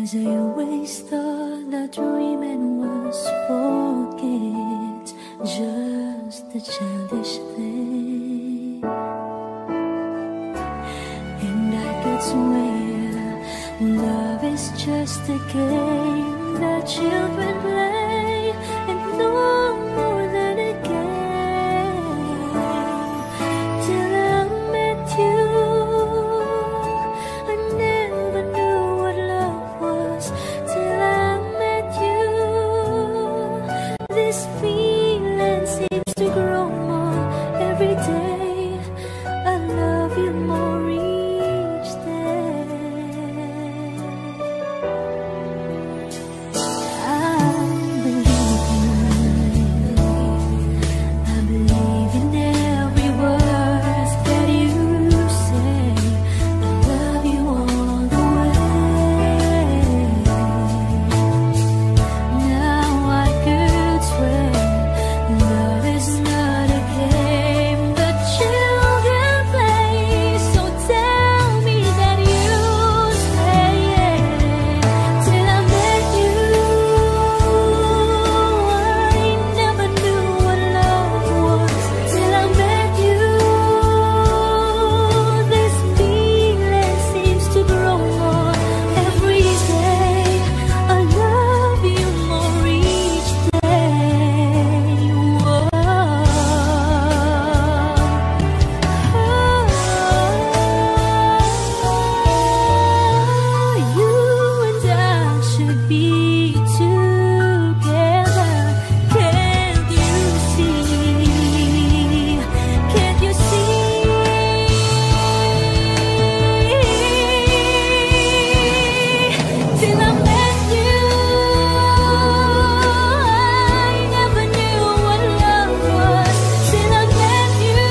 'Cause I always thought that dreaming was for kids, just a childish thing. And I could swear love is just a game that children play, and no more than a game. Till I met you, I never knew what love was. Till I met you, this feeling seems to grow more every day. I love you more each day. I believe in every word that you say. I love you all the way. Now I could swear love is not a game that children play. So tell me that you stay. Till I met you, I never knew what love was. Till I met you, this feeling seems to grow more every day. I love you more each day. You and I should be together. Can't you see? Can't you see? Till I met you, I never knew what love was. Till I met you,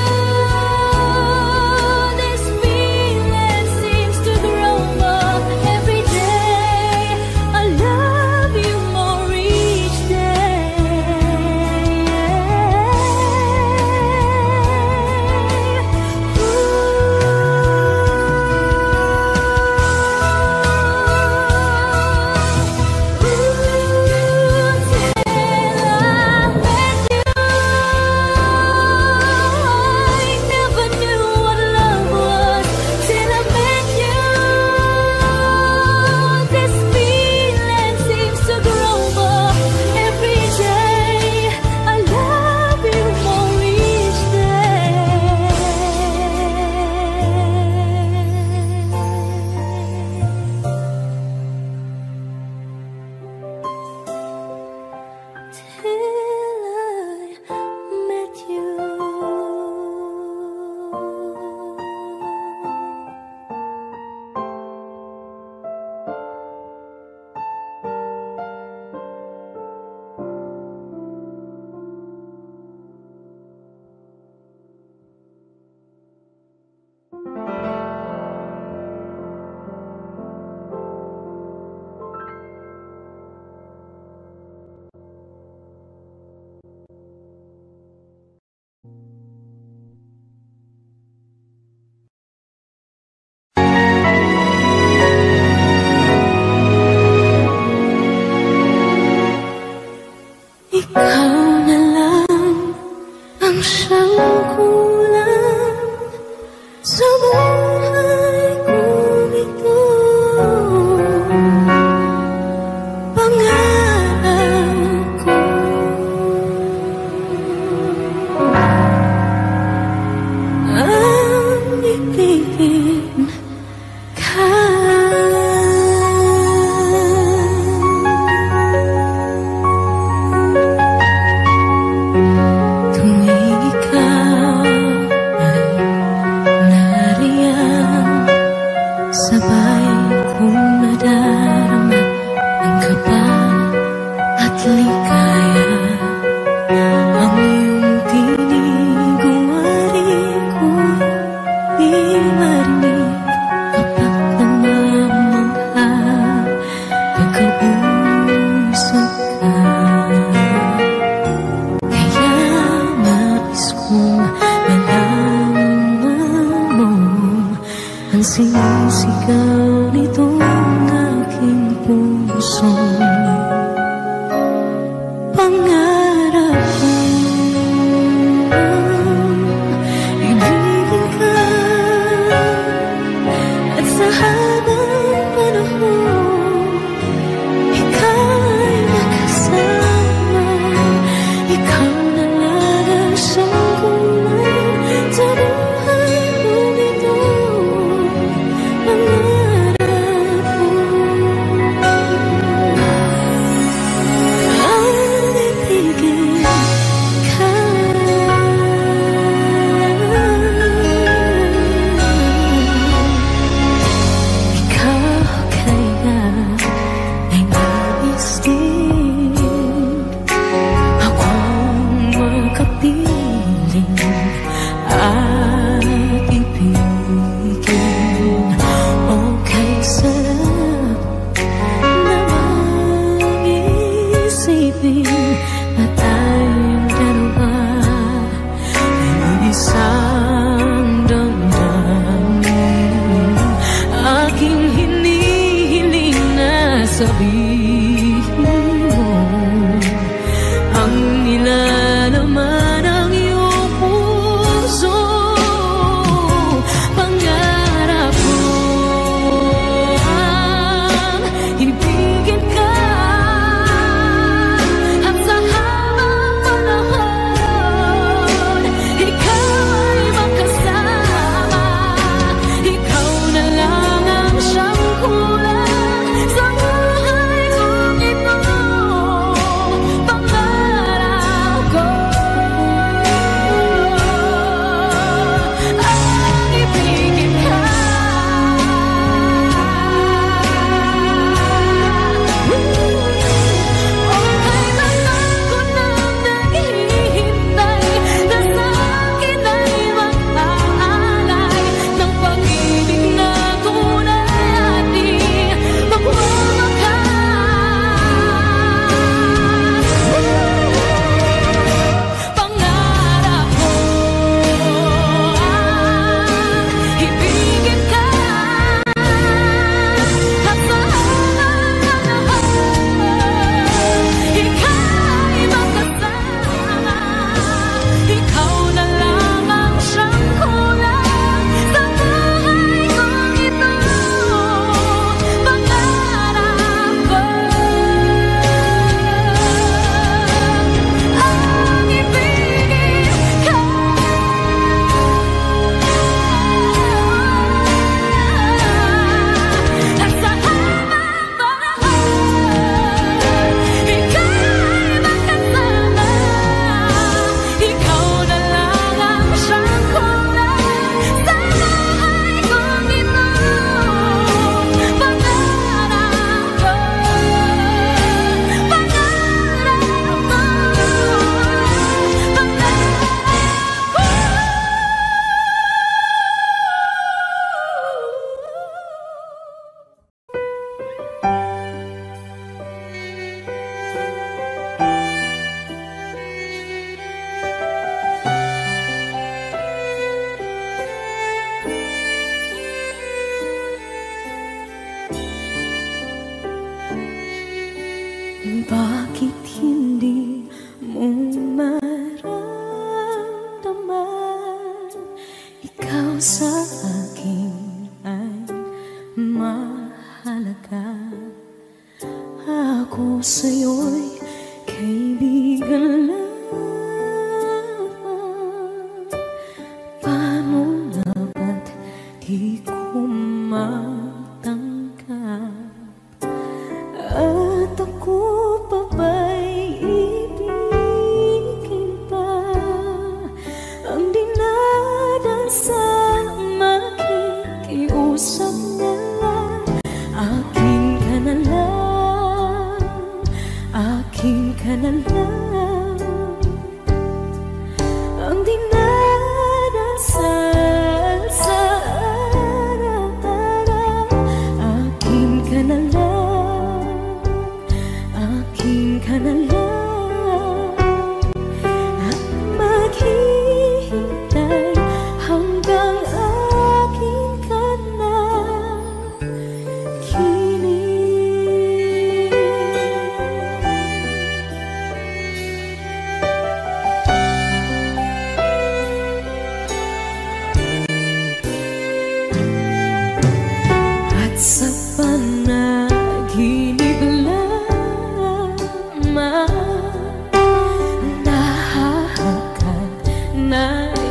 this feeling seems to grow more every day. I love you more each ikaw na lang ang siyang kulang sa buhay kong ito. Pangarap ko ang ibigin ka. Tuwing ikaw ay nariyan, sabay kong nadarama ang kaba at ligaya. Ang iyong tinig uwari ko di marinig kapag namamangha pagkausap ka. Kaya nais kong malaman mo ang sinisigaw nitong aking puso.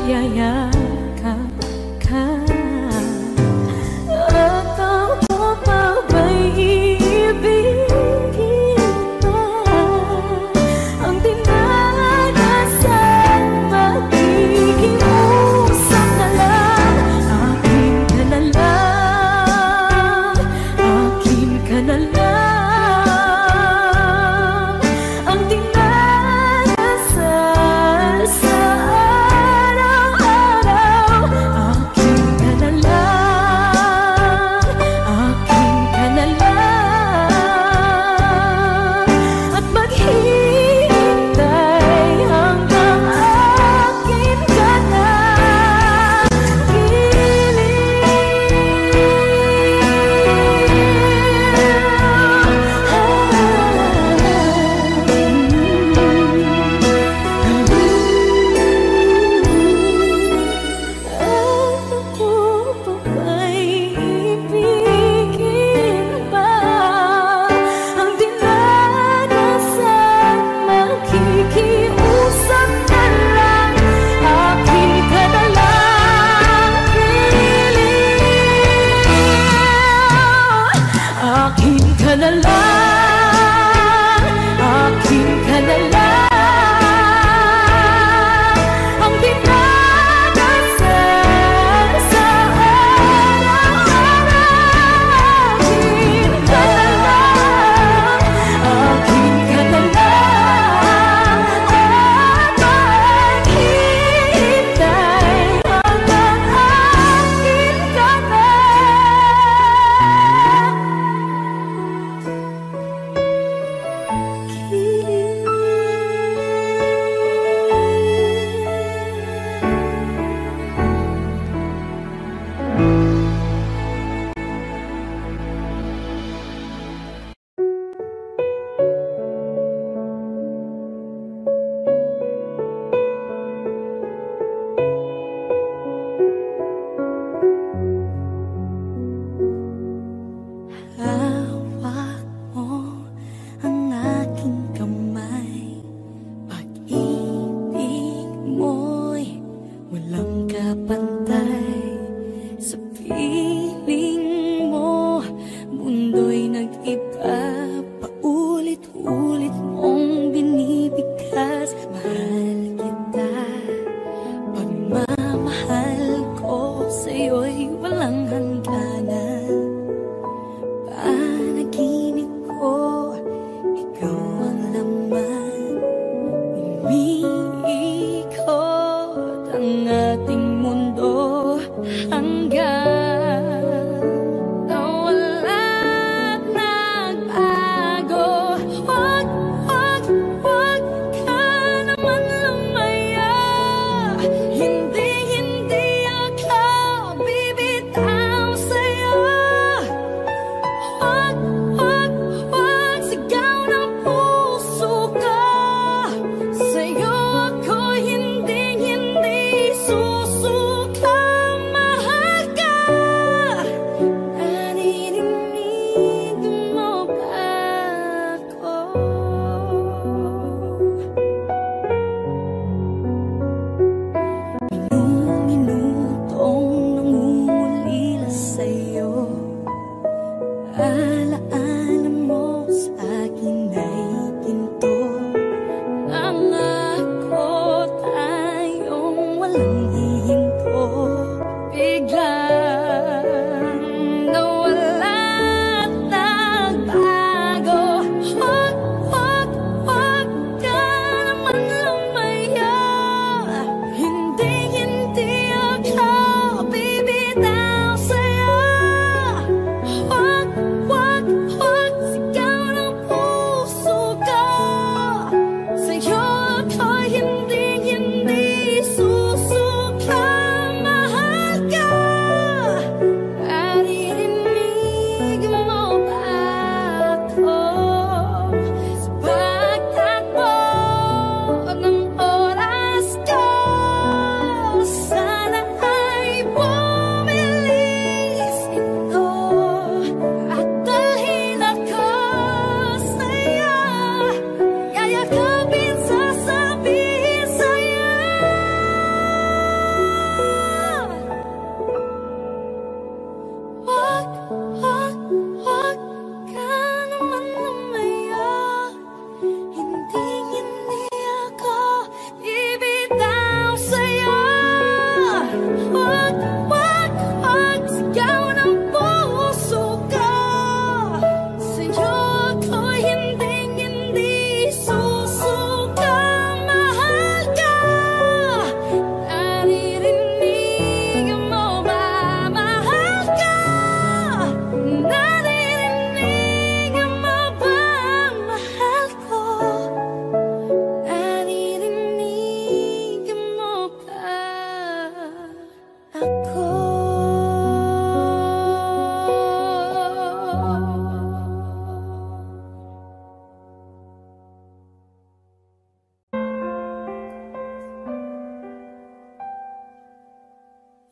yayakap ka. At ako pa ba'y iibigin pa? Ang dinadasal, makikiusap na lang. Akin ka na lang, akin ka na lang. Ang dinadasal sa araw-araw,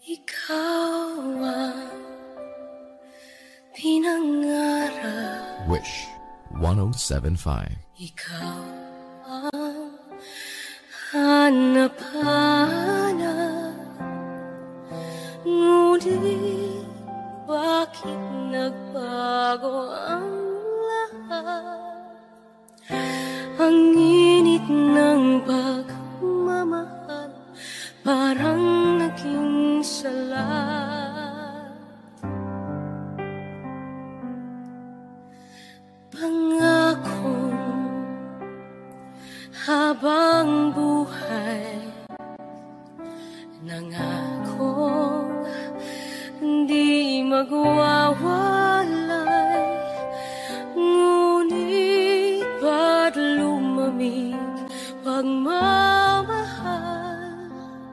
ikaw ang pinangarap. Wish 107.5. Ikaw ang hanap-hanap, ngunit bakit nagbago ang lahat? Ang init ng pagmamahal parang naging salat. Pangakong habang buhay, nangakong hindi magwawalay, ngunit ba't lumamig pagmamahal?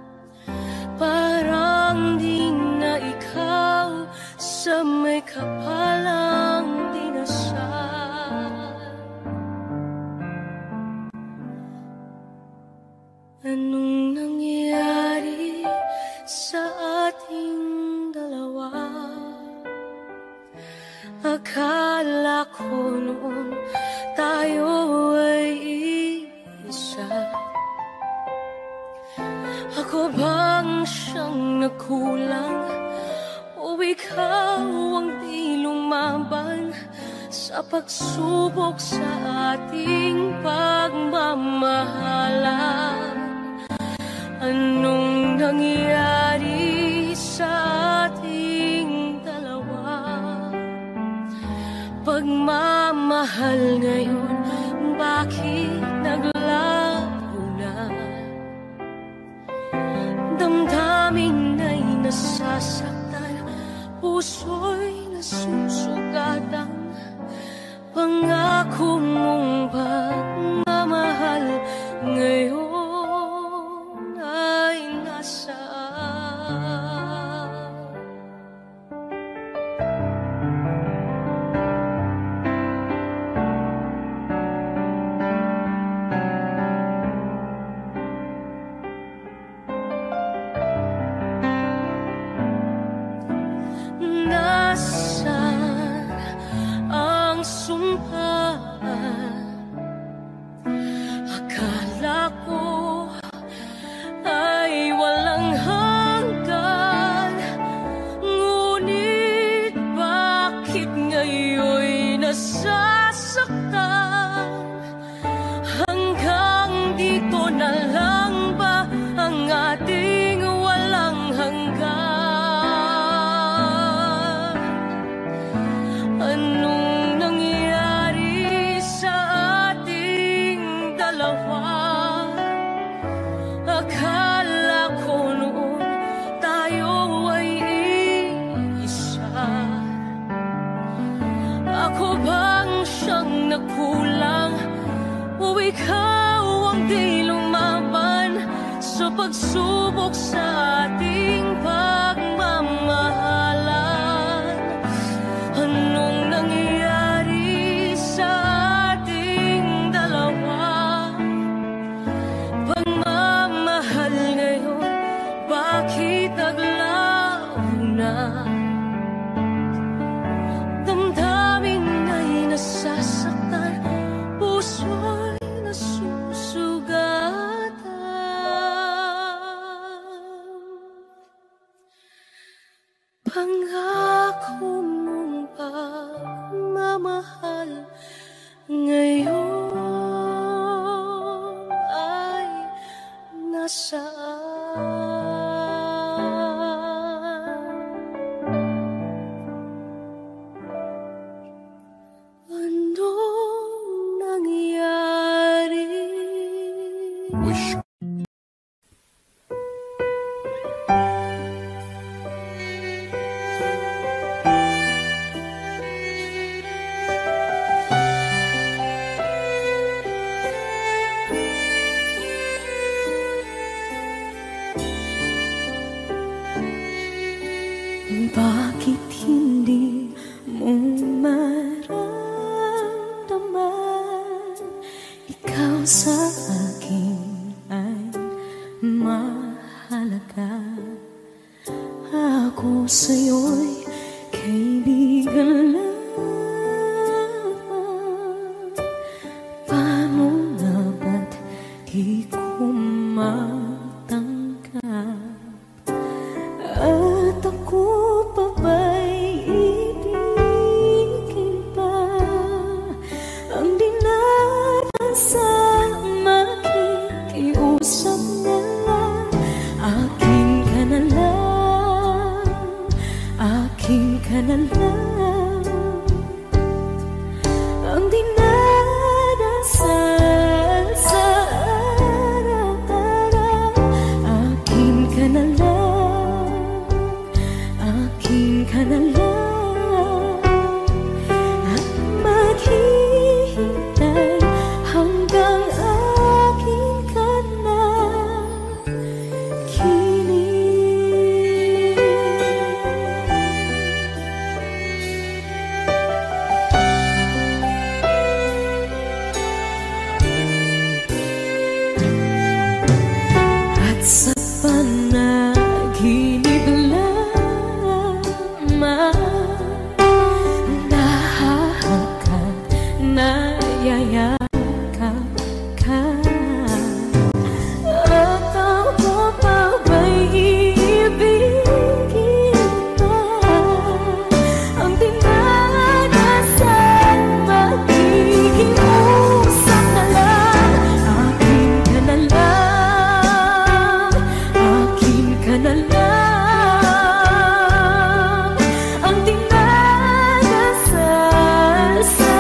Parang di na ikaw sa may kapalang dinasal. Anong nangyari sa ating dalawa? Akala ko noon tayo ay isa. Ako bang siyang nagkulang, o ikaw ang di lumaban sa pagsubok sa ating pagmamahalan? Anong nangyari sa ating dalawa? Pagmamahal ngayon, bakit naglaho na? Damdamin ay nasasaktan, puso'y nasusugatan. Pangako mong pagmamahal ngayon ay nasaan? Nasaan ang sumpa? Akala ko ay walang hanggan, ngunit bakit ngayon'y nasasaktan? Hanggang dito na lang ba ang ating walang hanggan? Anong nangyari sa ating dalawa? Akala ko noon tayo ay isa. Ako bang siyang nagkulang, o ikaw ang di lumaban sa pagsubok sa ating pagmamahalan? Anong nangyari sa ating dalawa? Pagmamahal ngayon, bakit naglaho na? Damdamin ay nasasaktan, puso'y nasusugatan. Pangako mong pagmamahal ngayon ay nasaan? Anong nangyari? Wish. Bakit hindi mo maramdaman ikaw sa akin ay mahalaga? sa'yo'y kaibigan lang. Paano nga ba't di ko matanggap? At ako pa ba'y ibigin pa? Ang dinarasang makikiusap na lang. Akin ka na lang, akin ka na lang. Ang dinadasal sa araw-araw. Akin ka na lang, akin ka na lang. At maghihintay hanggang akin ka na kilig. At sa panaginip lamang nahahakot, nayayakap ka. At ako pa ba'y iibigin pa? Ang dinadasal makikiusap na lang. Akin ka na lang, akin ka na lang. Ang dinadasal sa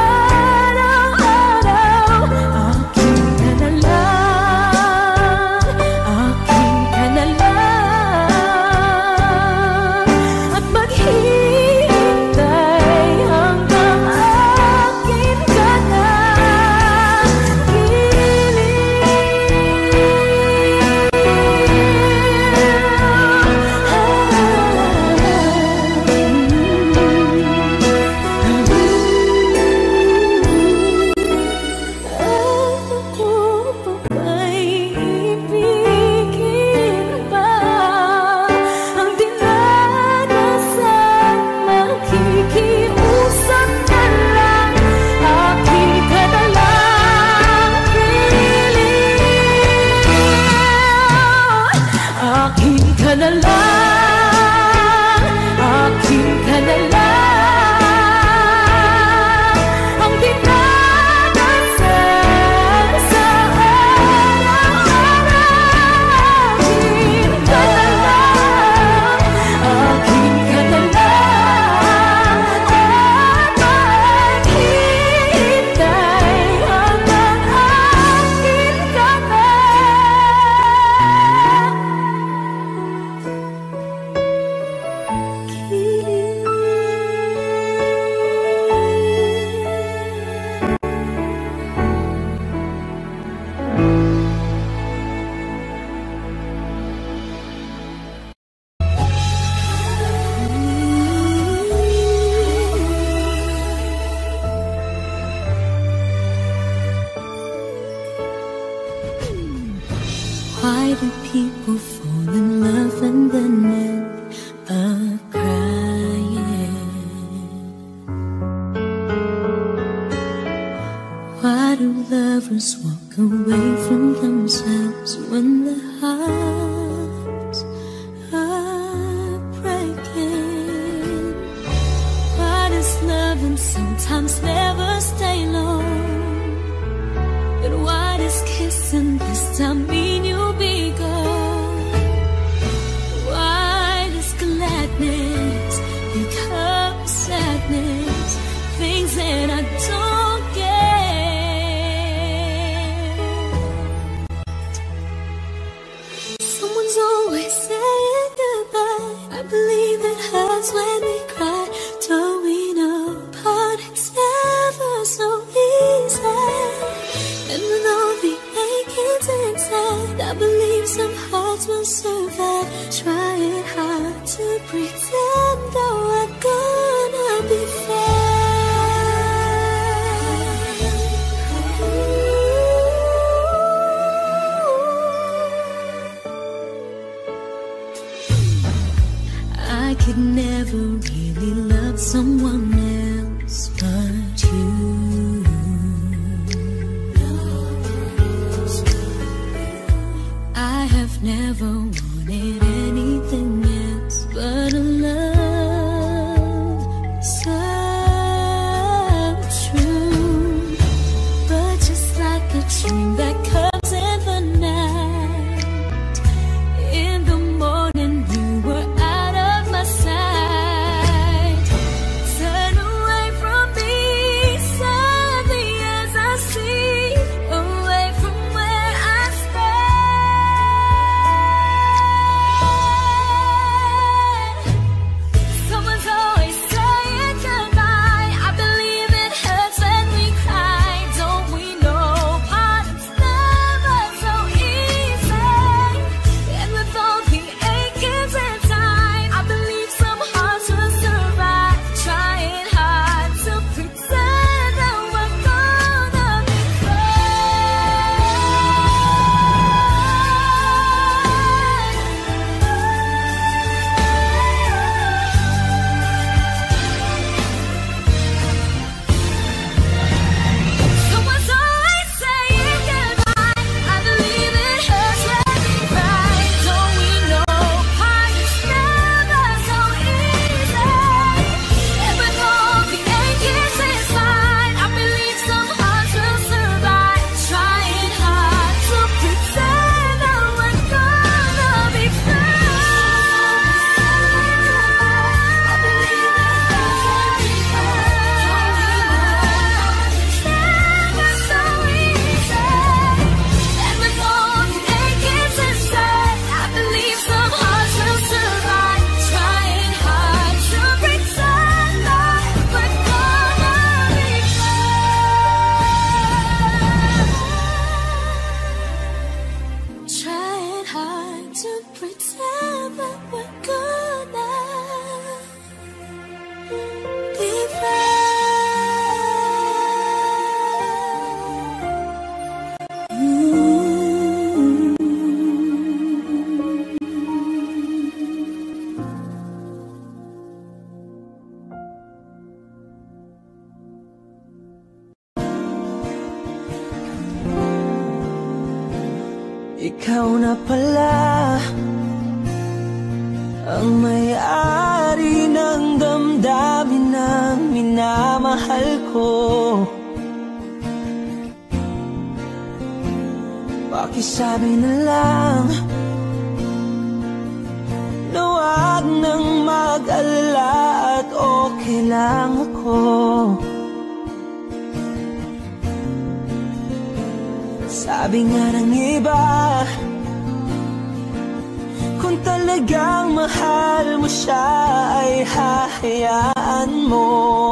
araw-araw. Akin ka na lang, akin ka na lang. At maghihintay hanggang akin ka na Ako pa ba'y ibigin pa? Ang dinadasal makikiusap na lang. Akin ka na lang, kilig. Akin ka na lang, akin ka na lang. Ang dinadasal sa araw-araw. Akin ka na lang, akin ka na lang. At maghihintay hanggang akin ka na Why do people fall in love and then end up crying? Why do lovers walk away from themselves when their hearts are breaking? Why does loving sometimes never stay long? But why does kissing this time mean you'll be gone? Why does gladness become sadness? Things that I don't get. Someone's always saying goodbye. I believe it hurts when we cry. Towing apart, it's never so easy. And with all the achings inside, I believe some hearts will survive. Trying hard to pretend that we're gonna be fine. I I could never really love someone else but you. I have never wanted anything else but a love so true. But just like a dream that comes in the night, in the morning you were out of my sight. Turn away from me sadly as I see, away from where I stand. Someone's always saying goodbye. I believe it hurts when we cry. Don't we know parting's never so easy? And with all the achings inside, I believe some hearts will survive. Trying hard to pretend that we're gonna be Someone's always saying goodbye. I believe it hurts when we cry. Don't we know parting's never so easy? And with all the achings inside, I believe some hearts will survive. Trying hard to pretend that we're gonna be fine. I believe it hurts when we never so easy. And with all the achings inside, I believe some hearts will survive. Trying hard to pretend that we're gonna be fine. Trying hard to pretend that we're gonna be Ikaw na pala ang may-ari ng damdamin ng minamahal ko. Pakisabi na lang na wag nang mag-alala at okay lang ako. Sabi nga ng iba, kung talagang mahal mo siya ay hahayaan mo.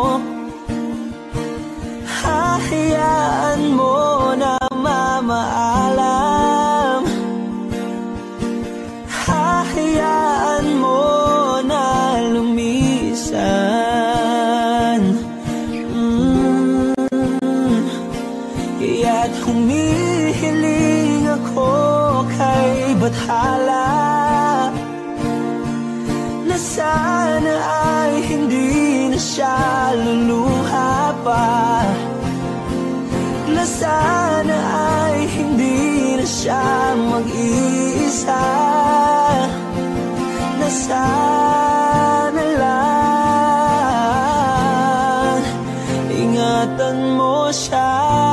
Hahayaan mo na mamaalam. Hahayaan mo na lumisan. Kaya't humihiling ako kay Bathala na sana ay hindi na siya luluha pa, na sana ay hindi na siya mag-iisa, na sana lang ingatan mo siya.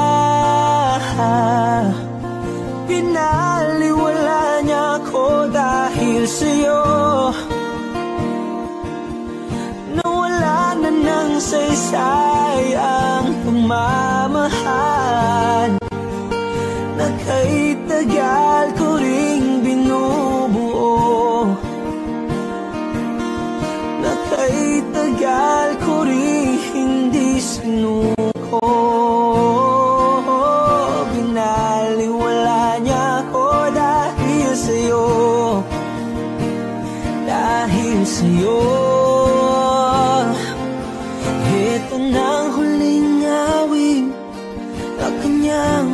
Pinaliwala niya ako dahil sa'yo, nawala na ng saysay ang pagmamahal na kay tagal ko ring binubuo, na kay tagal ko ring hindi sinuko. Binaliwala niya ako dahil sa'yo, dahil sa'yo. Ito nang huling awit na kanyang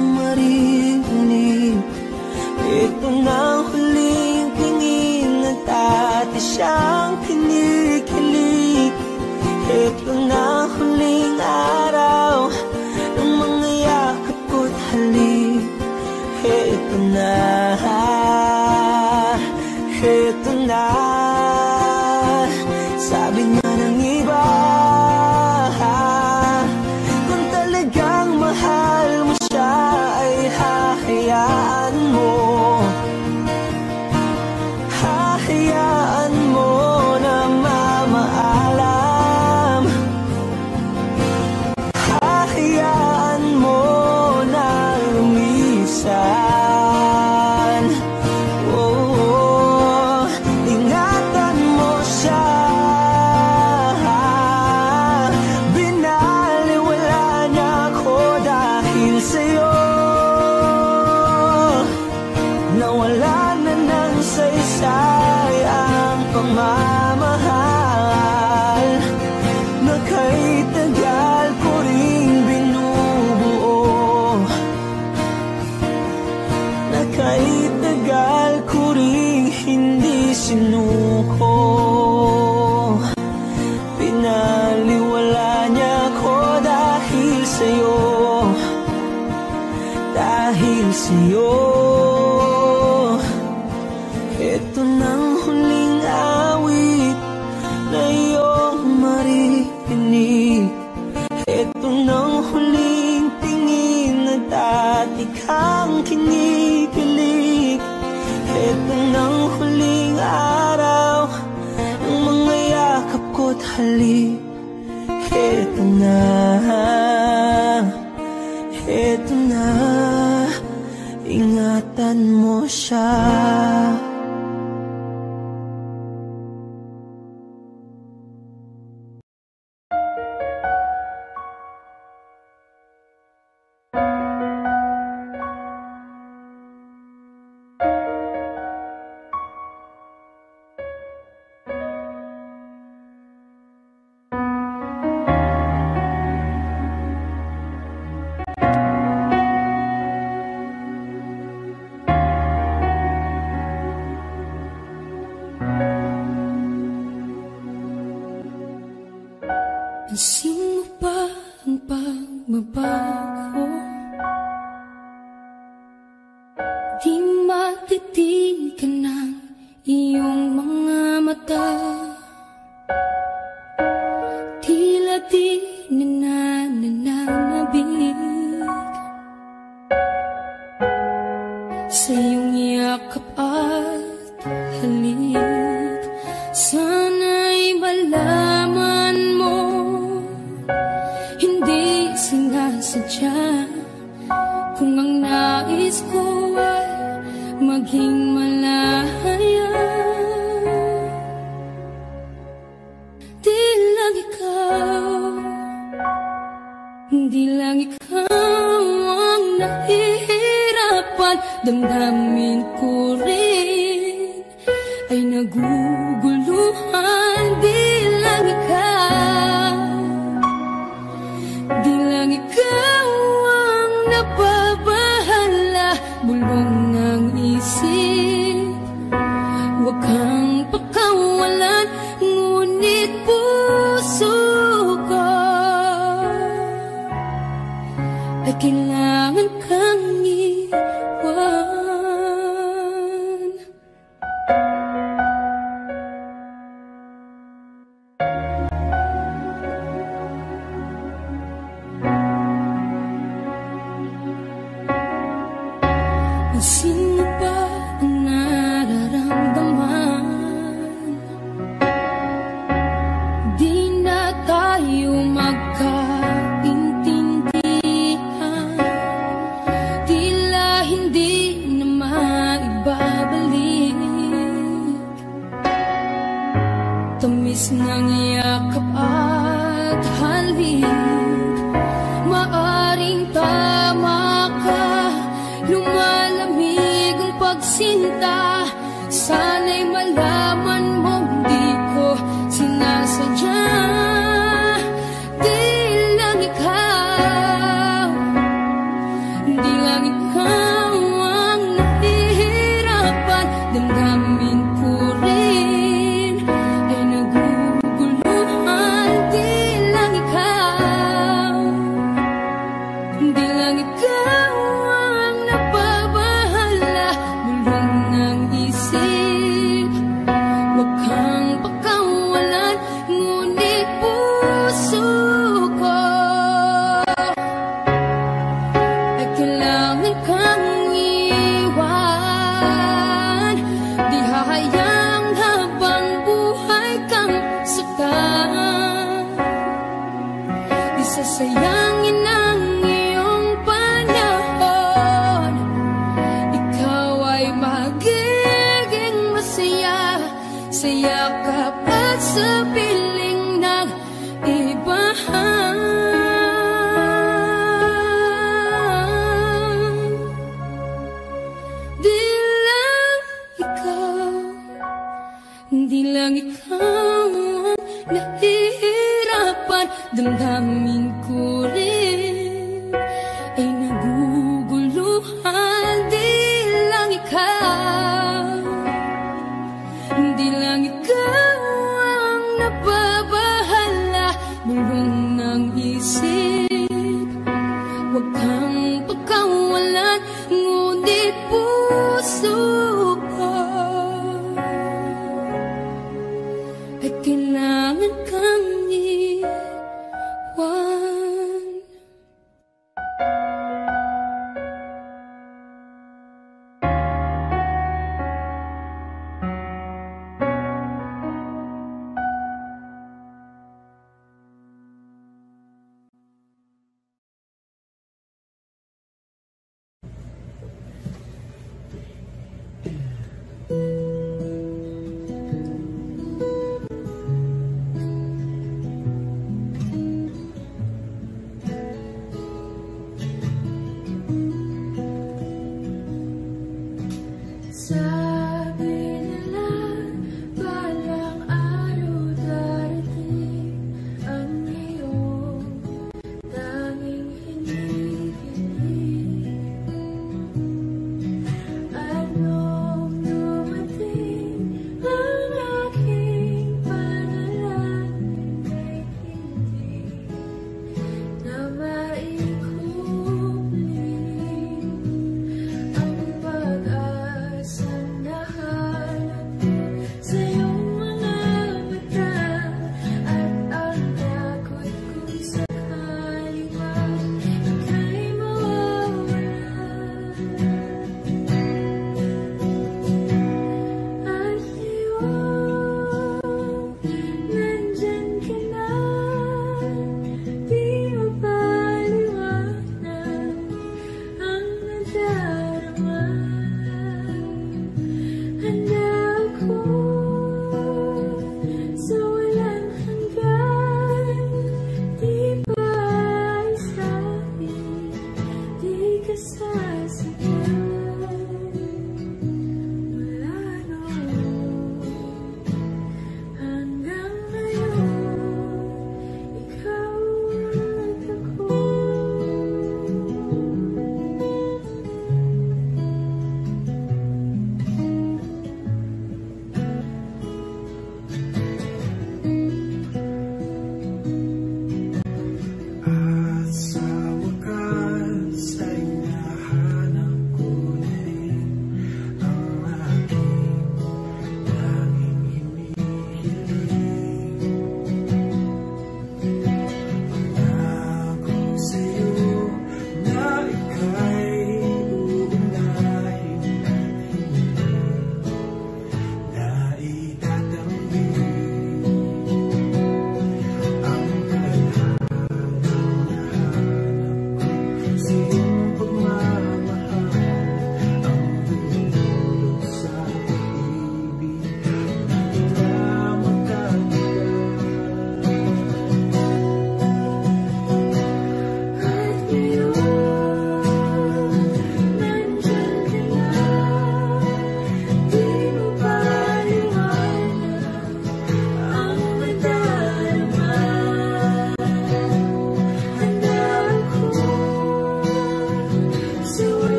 marinig. Ito nang huling tingin at siyang kinikilig. Ito na huling araw ng mga yakap ko't halik. Ito na, ito na. Sabi nga ng iba, kung talagang mahal mo siya ay hahayaan mo. Hahayaan mo na mamaalam. Hahayaan mo na lumisan. Oh, ingatan mo siya. Binaliwala niya ako dahil sa'yo. Nawala na ng saysay ang pagmamahal na kay tagal ko ring binubuo. Na kay tagal ko ring hindi sinuko. Pinaliwala niya ko dahil sa'yo. Dahil sa'yo. Ito nang huling awit na iyong maririnig. Ito nang huling tingin na dati kang kinikilig. Ito nang huling araw ng mga yakap ko't halik. Ito na, ito na. Ingatan mo siya. Pansin mo ba ang pagbabago? Di matitigan ng iyong mga mata. Tila di nananabig sa iyong yakap at halik. Sana'y malaman mo, hindi sinasadya. Kung ang nais ko ay maging malaya, di lang ikaw, di lang ikaw ang nahihirapan. Damdamin ko rin ay naguguluhan. Di lang ikaw, di lang ikaw ang nababahala. Bulong ng isip, huwag kang pakawalan. Ngunit puso ko ay kailangan kang iwan. Sino ba ang nararamdaman? Di na tayo magkaintindihan. Tila hindi na maibabalik. Tamis ng yakap at halik. Maaring tama ka, lumalamig ang pagsinta. Sana'y malaman mo di ko sinasadya. Di lang ikaw, di lang ikaw ang nahihirapan. Damdamin ko rin sa yakap at sa piling ng iba. Di lang ikaw ang nahihirapan, damdamin ko rin ay naguguluhan. Di lang ikaw ang nababahala, bulong ng isip. Huwag kang pagkawalan, ngunit puso ko ay kailangan kang iwan.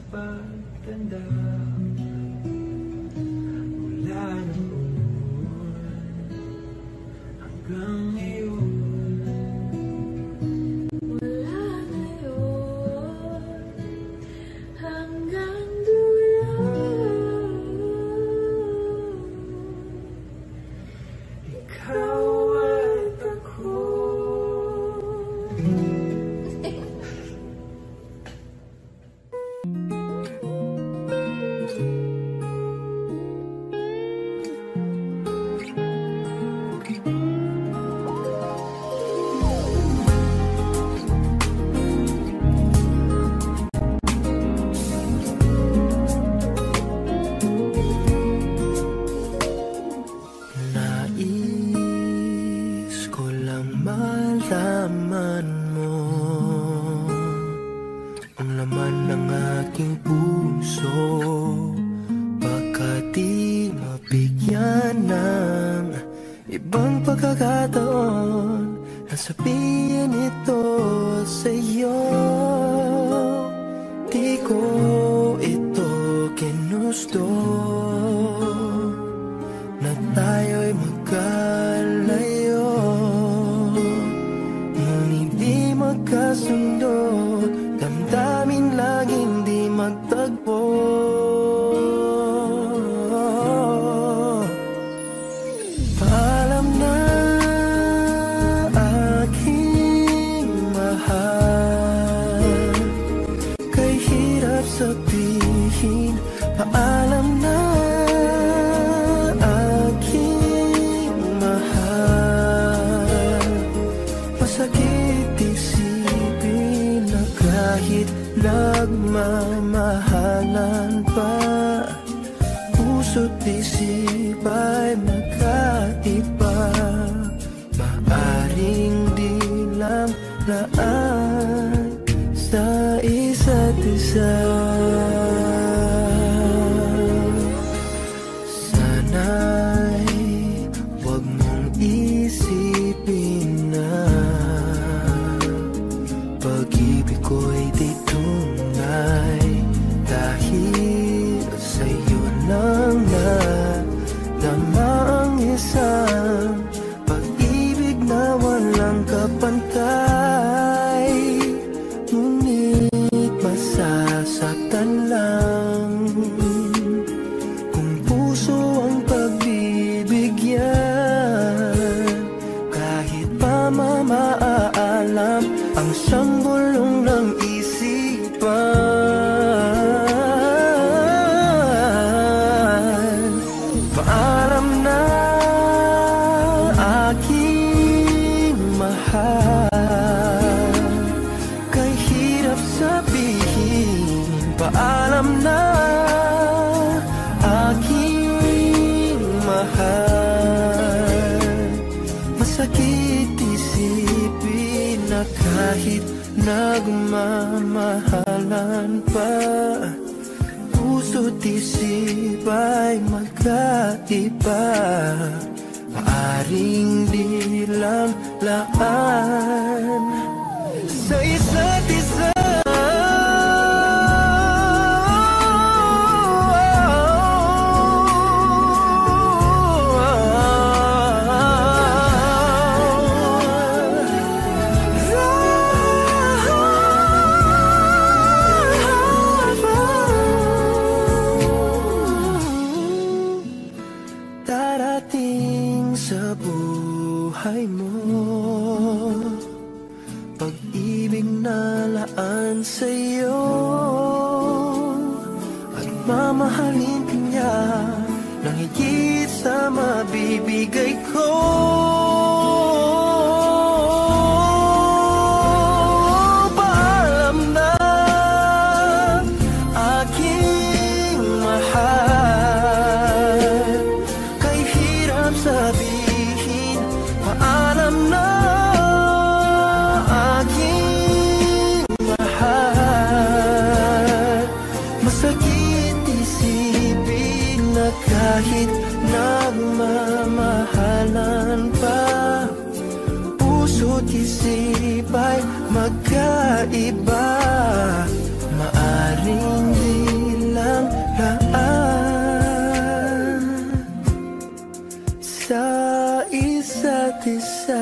pagtanda mula noon hanggang ngayon. Mula ngayon hanggang dulo, Ikaw at ako. Nais ko lang malaman mo ang laman ng aking puso, baka di mabigyan ng ibang pagkakataon na sabihin ito sa'yo. Di ko ito ginusto na tayo'y magkalayo, ngunit di magkasundo, damdamin laging di magtagpo. Paalam na aking mahal, kay hirap sabihin. Paalam na aking mahal, masakit isipin na kahit nagmamahalan pa, puso't isip ay magkaiba. Maaring di lang laan sa isa't isa. Sana'y huwag mong isipin na pag-ibig ko'y di tunay, dahil sa'yo lang nadama ang isang pag-ibig na walang kapantay. Ngunit masasaktan lang kung puso ang pagbibigyan, kahit pa mamaalam ang siyang bulong ng isipan. Paalam na aking mahal, kay hirap sabihin. Paalam na aking mahal, masakit isipin na kahit nagmamahalan pa, puso't isip ay magkaiba. Maaring di lang laan sa isa't isa. Darating sa buhay mo pag-ibig na laan sa'yo, at mamahalin ka niya nang higit sa mabibigay ko. Paalam na aking mahal, kay hirap sabihin. Paalam na aking mahal, masakit isipin na kahit nagmamahalan pa, puso't isip ay magkaiba. Maaring di isa't isa.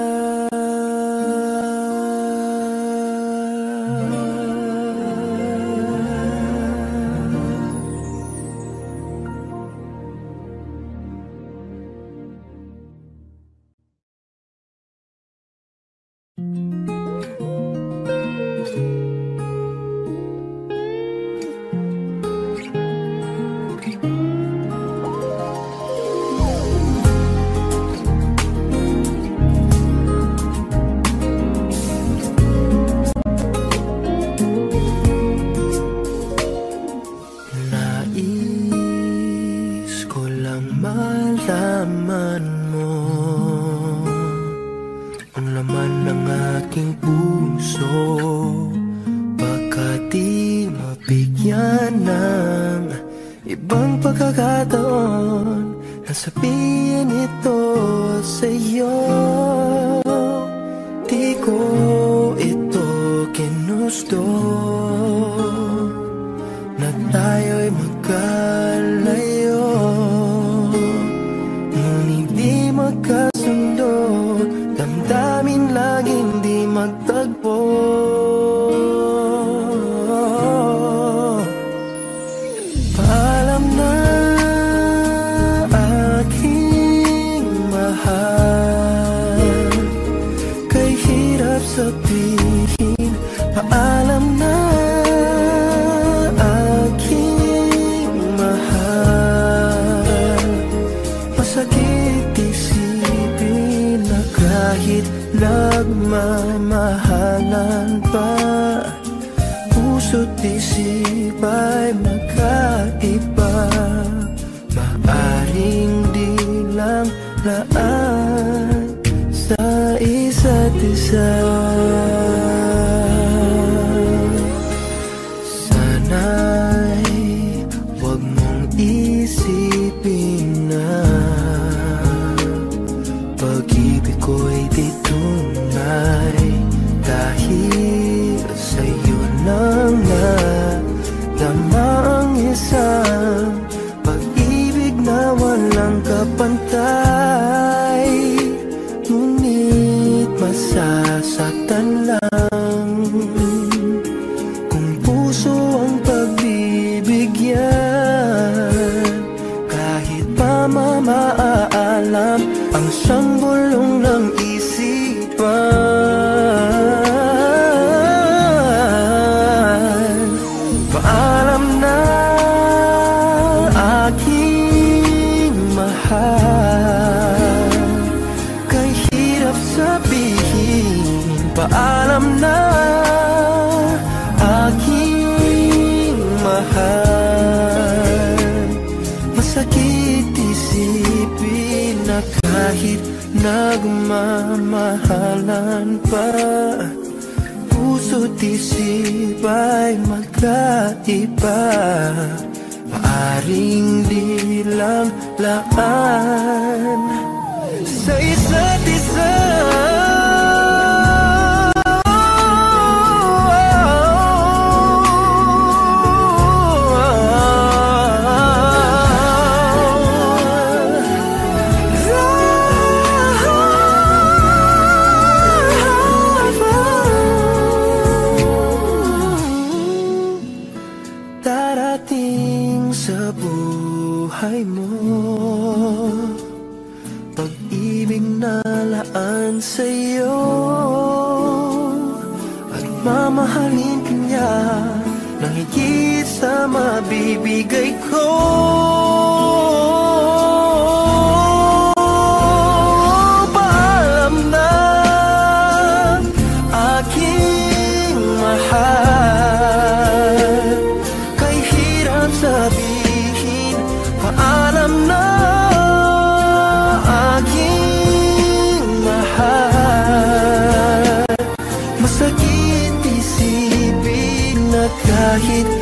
Kahit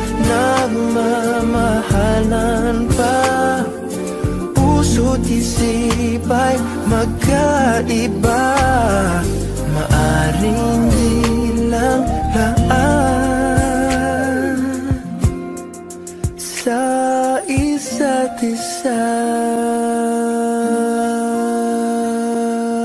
nagmamahalan pa, puso't isip ay magkaiba. Maaring di lang laan sa isa't isa.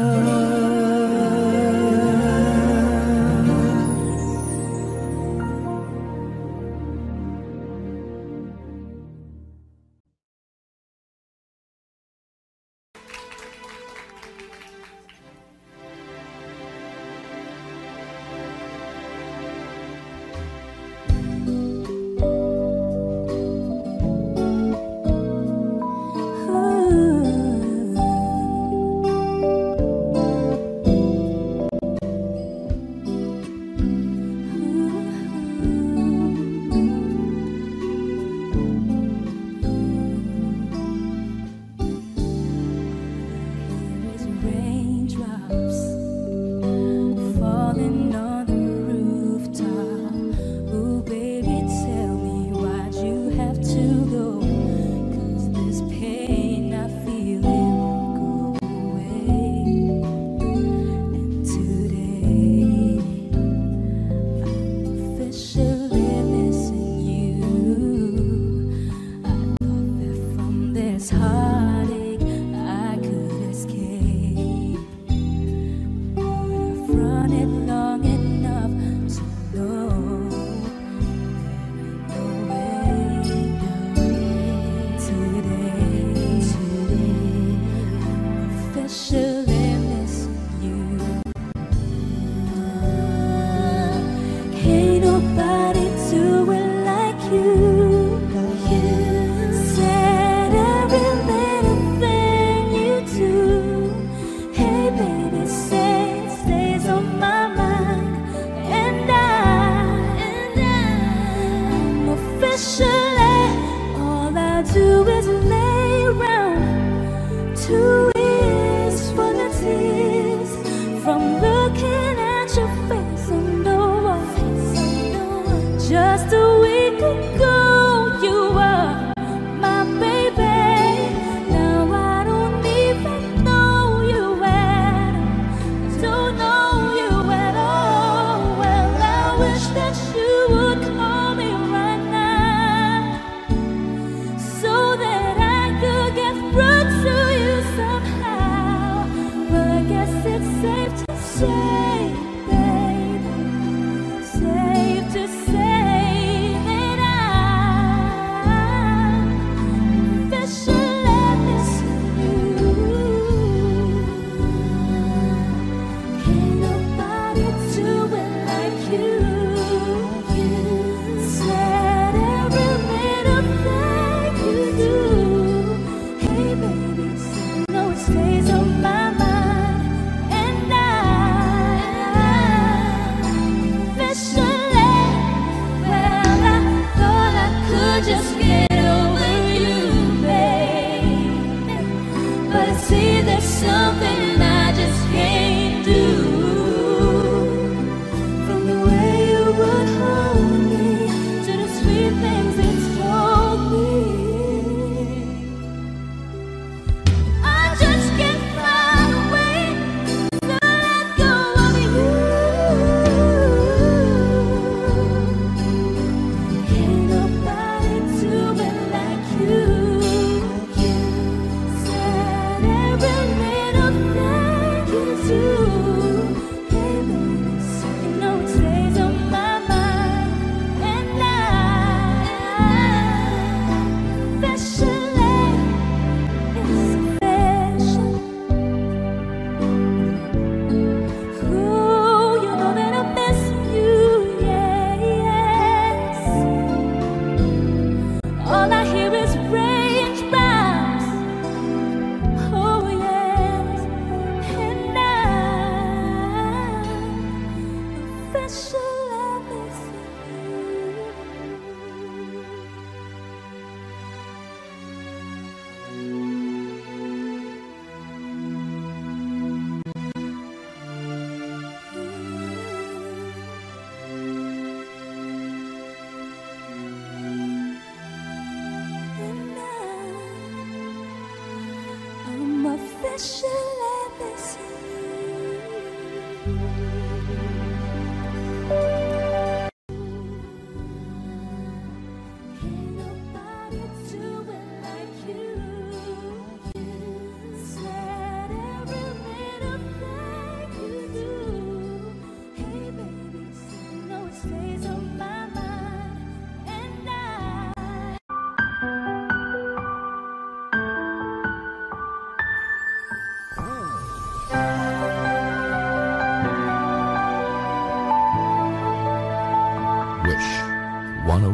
Said every bit of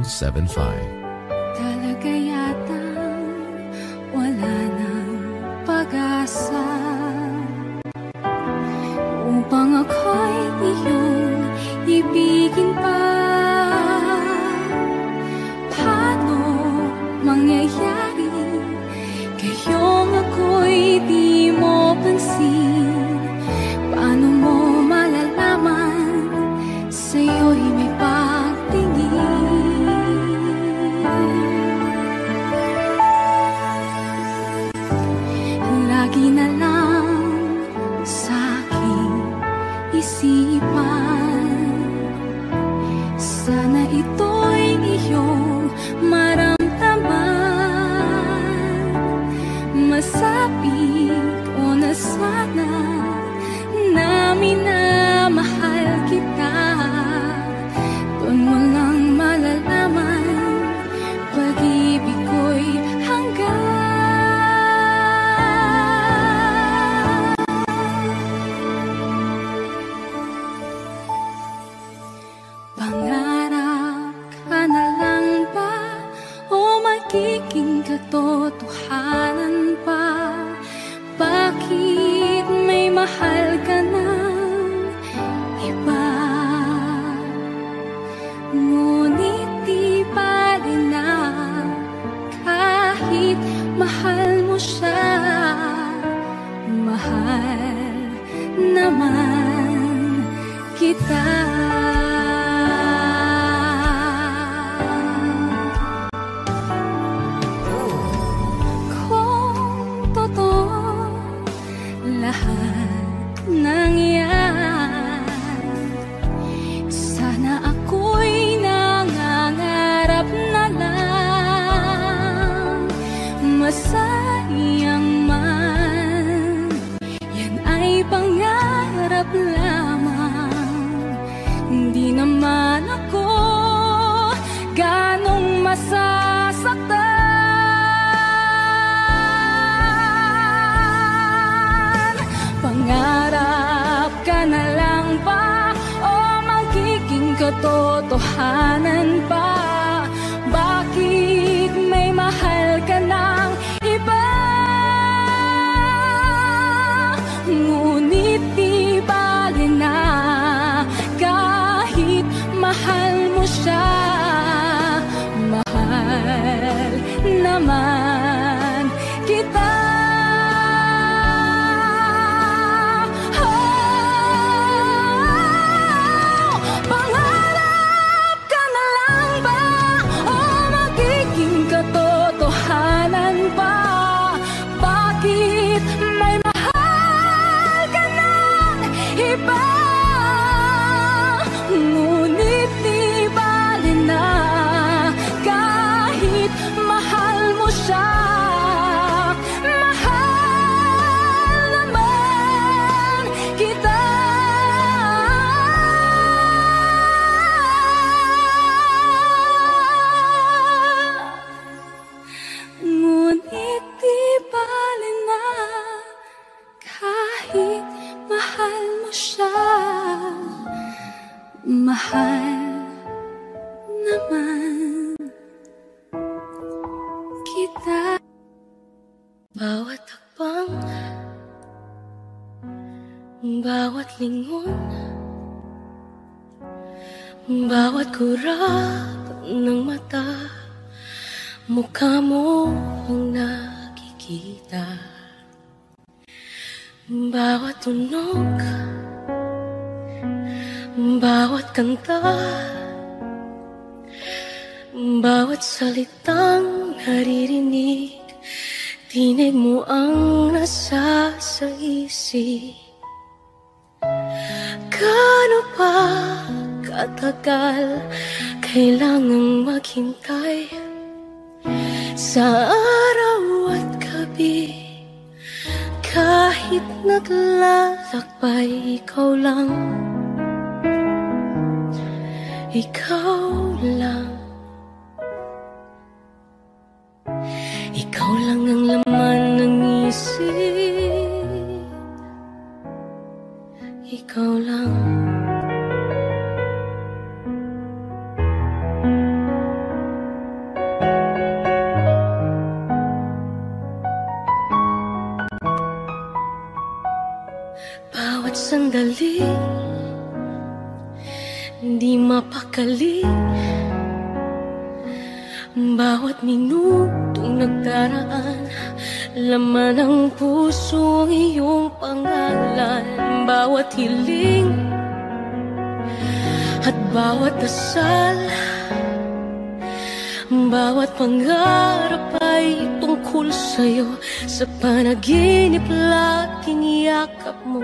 1075. Talaga yatang wala nang pag-asa upang ako'y iyong ibigin pa. Paano mangyayari kayong ako'y di mo pansin? Paano mo malalaman sa'yo'y may pagtingin? Lagi na lang sa'king isipan, sana ito'y iyong maramdaman. Masabi ko na sana na minamahal kita. Doon mo lang malalaman pag-ibig ko'y hanggan. Pangarap ka na lang ba o magiging katotohanan pa? Bakit may mahal ka ng iba? Ngunit di bali na kahit mahal mo siya, mahal naman kita. Lahat ng yan, sana ako'y nangangarap na lang. Masayang man, yan ay pangarap lamang. Hindi naman ako ganong masasaktan. Pangarap ka na lang ba o magiging katotohanan pa? Bakit may mahal ka ng iba? Ngunit di bali na kahit mahal mo siya, mahal naman kita. Ngunit di bali na kahit mahal mo siya, mahal naman kita. Ngunit di bali na kahit mahal mo siya, mahal naman kita. Bawat hakbang, bawat lingon, bawat kurap ng mata, mukha mo ang nakikita. Bawat tunog, bawat kanta, bawat salitang naririnig, tinig mo ang nasa sa isip. Gaano pa katagal kailangang maghintay sa araw at gabi? Kahit naglalakbay, ikaw lang, ikaw lang, ikaw lang ang laman ng isip, ikaw lang. Bawat sandali di mapakali, bawat minutong nagdaraan, laman ng puso ang iyong pangalan. Bawat hiling at bawat dasal, bawat pangarap ay tungkol sa'yo. Sa panaginip laging yakap mo.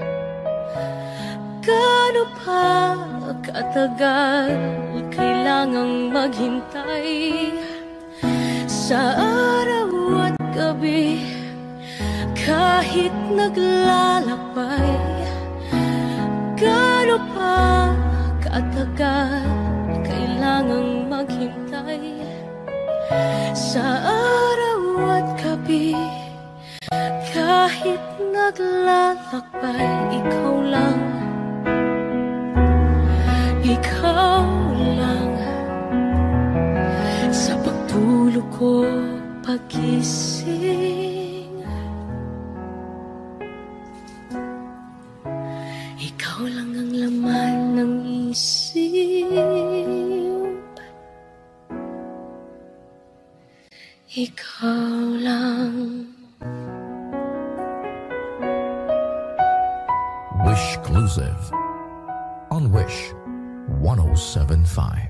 Gaano pa katagal kailangang maghintay? Sa araw at gabi, kahit naglalakbay. Gaano pa katagal kailangang maghintay? Sa araw at gabi, kahit naglalakbay. Ikaw lang, ikaw lang. Sa pagtulog ko, pag-ising, ikaw lang ang laman ng isip. Ikaw lang. Wishclusive on Wish 107.5.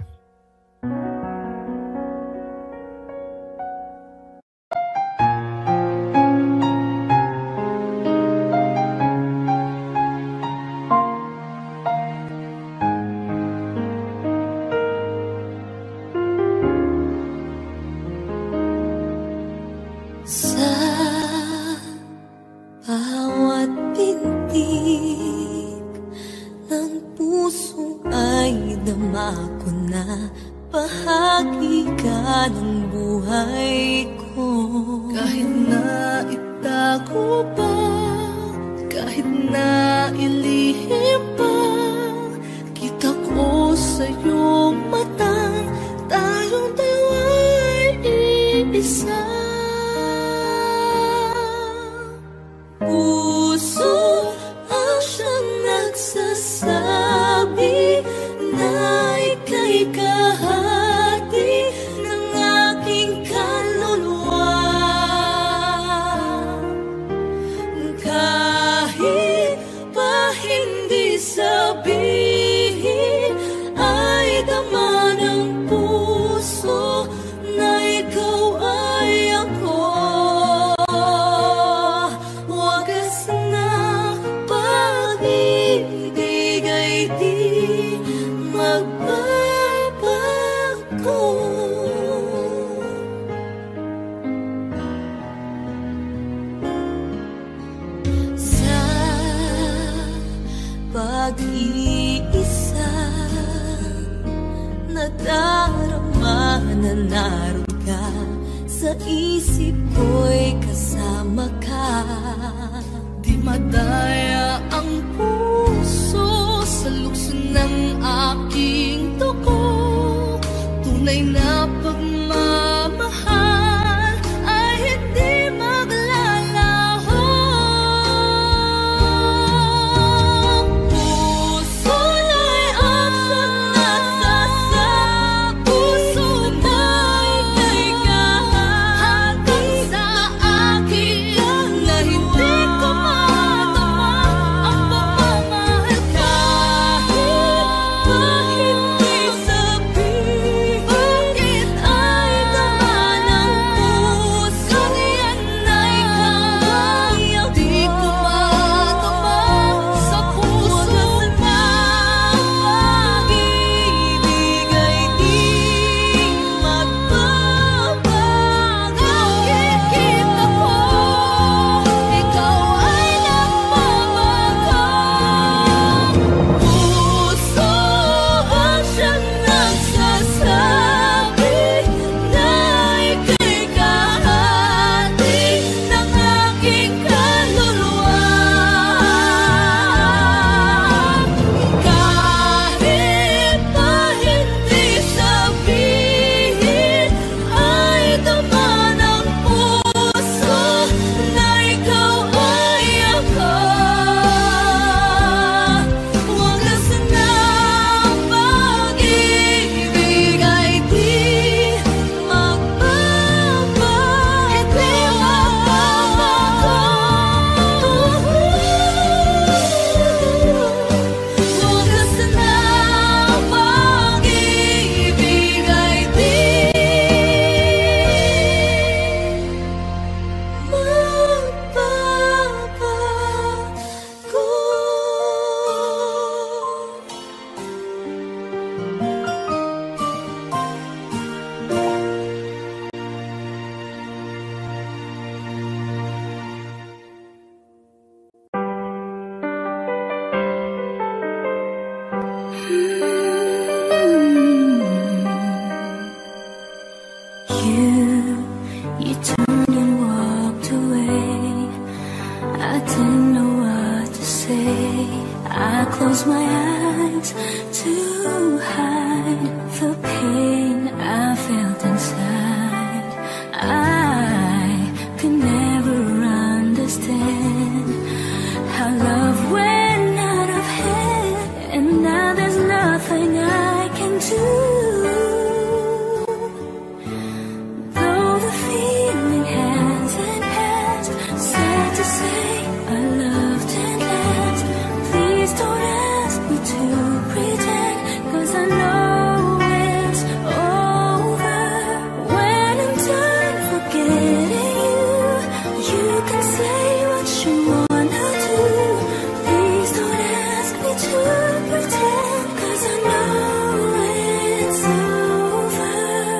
Sa bawat pintig ng puso ay dama ko na bahagi ka ng buhay ko. Kahit na itago pa, kahit na ilihim pa, kita ko sa iyong mata, tayong dalawa'y iisa. Puso ang siyang nagsasabi na ika'y kahati ng aking kaluluwa. Kahit pa hindi sabihin, ay dama ng puso na ikaw ay ako. Pag-iisa, nadarama na naroon ka, sa isip ko'y kasama ka. Di madaya ang puso sa lukso ng aking dugo. Tunay na pagmamahal ay hindi maglalaho. Puso say I close my eyes to hide the pain I felt inside. I could never understand how love went out of hand, and now there's nothing I can do. Though the feeling hasn't passed, sad to say I loved and last. Please don't ask me to pretend, 'cause I know it's over. When I'm done forgetting you, you can say what you wanna do. Please don't ask me to pretend, 'cause I know it's over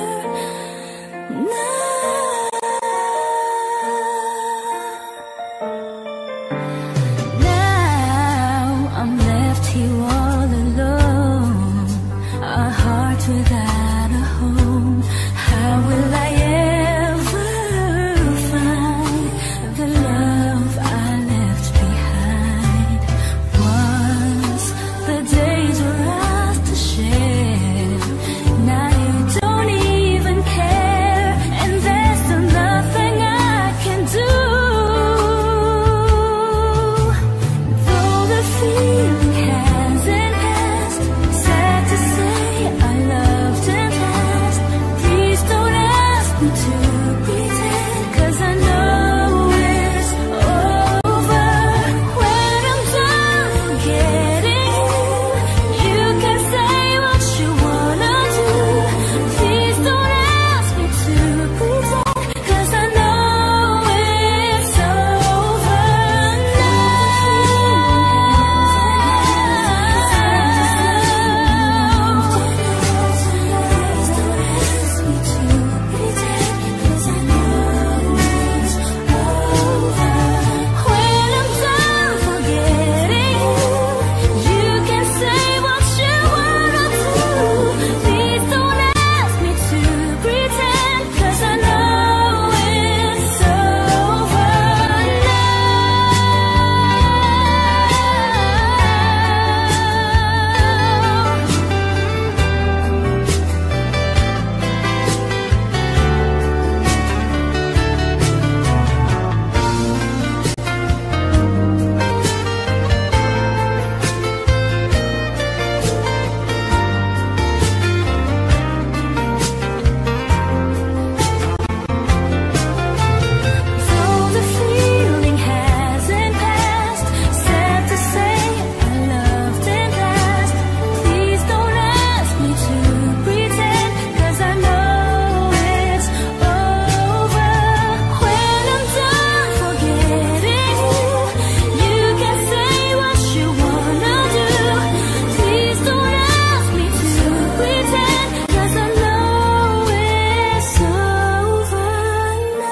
now. I'm left here all alone, a heart without a home. How will I ever find the love I left behind? Once the days were ours to share, now you don't even care, and there's still nothing I can do. Though the feeling hasn't passed, sad to say I loved and last. Please don't ask me to pretend, 'cause I know it's over. When I'm done forgetting you, you can say what you wanna do. Please don't ask me to pretend, 'cause I know it's over though the feeling hasn't passed, sad to say I loved and last. Please don't ask me to pretend, 'cause I know it's over. When I'm done forgetting you, you can say what you wanna do. Please don't ask me to pretend, 'cause I know it's over now.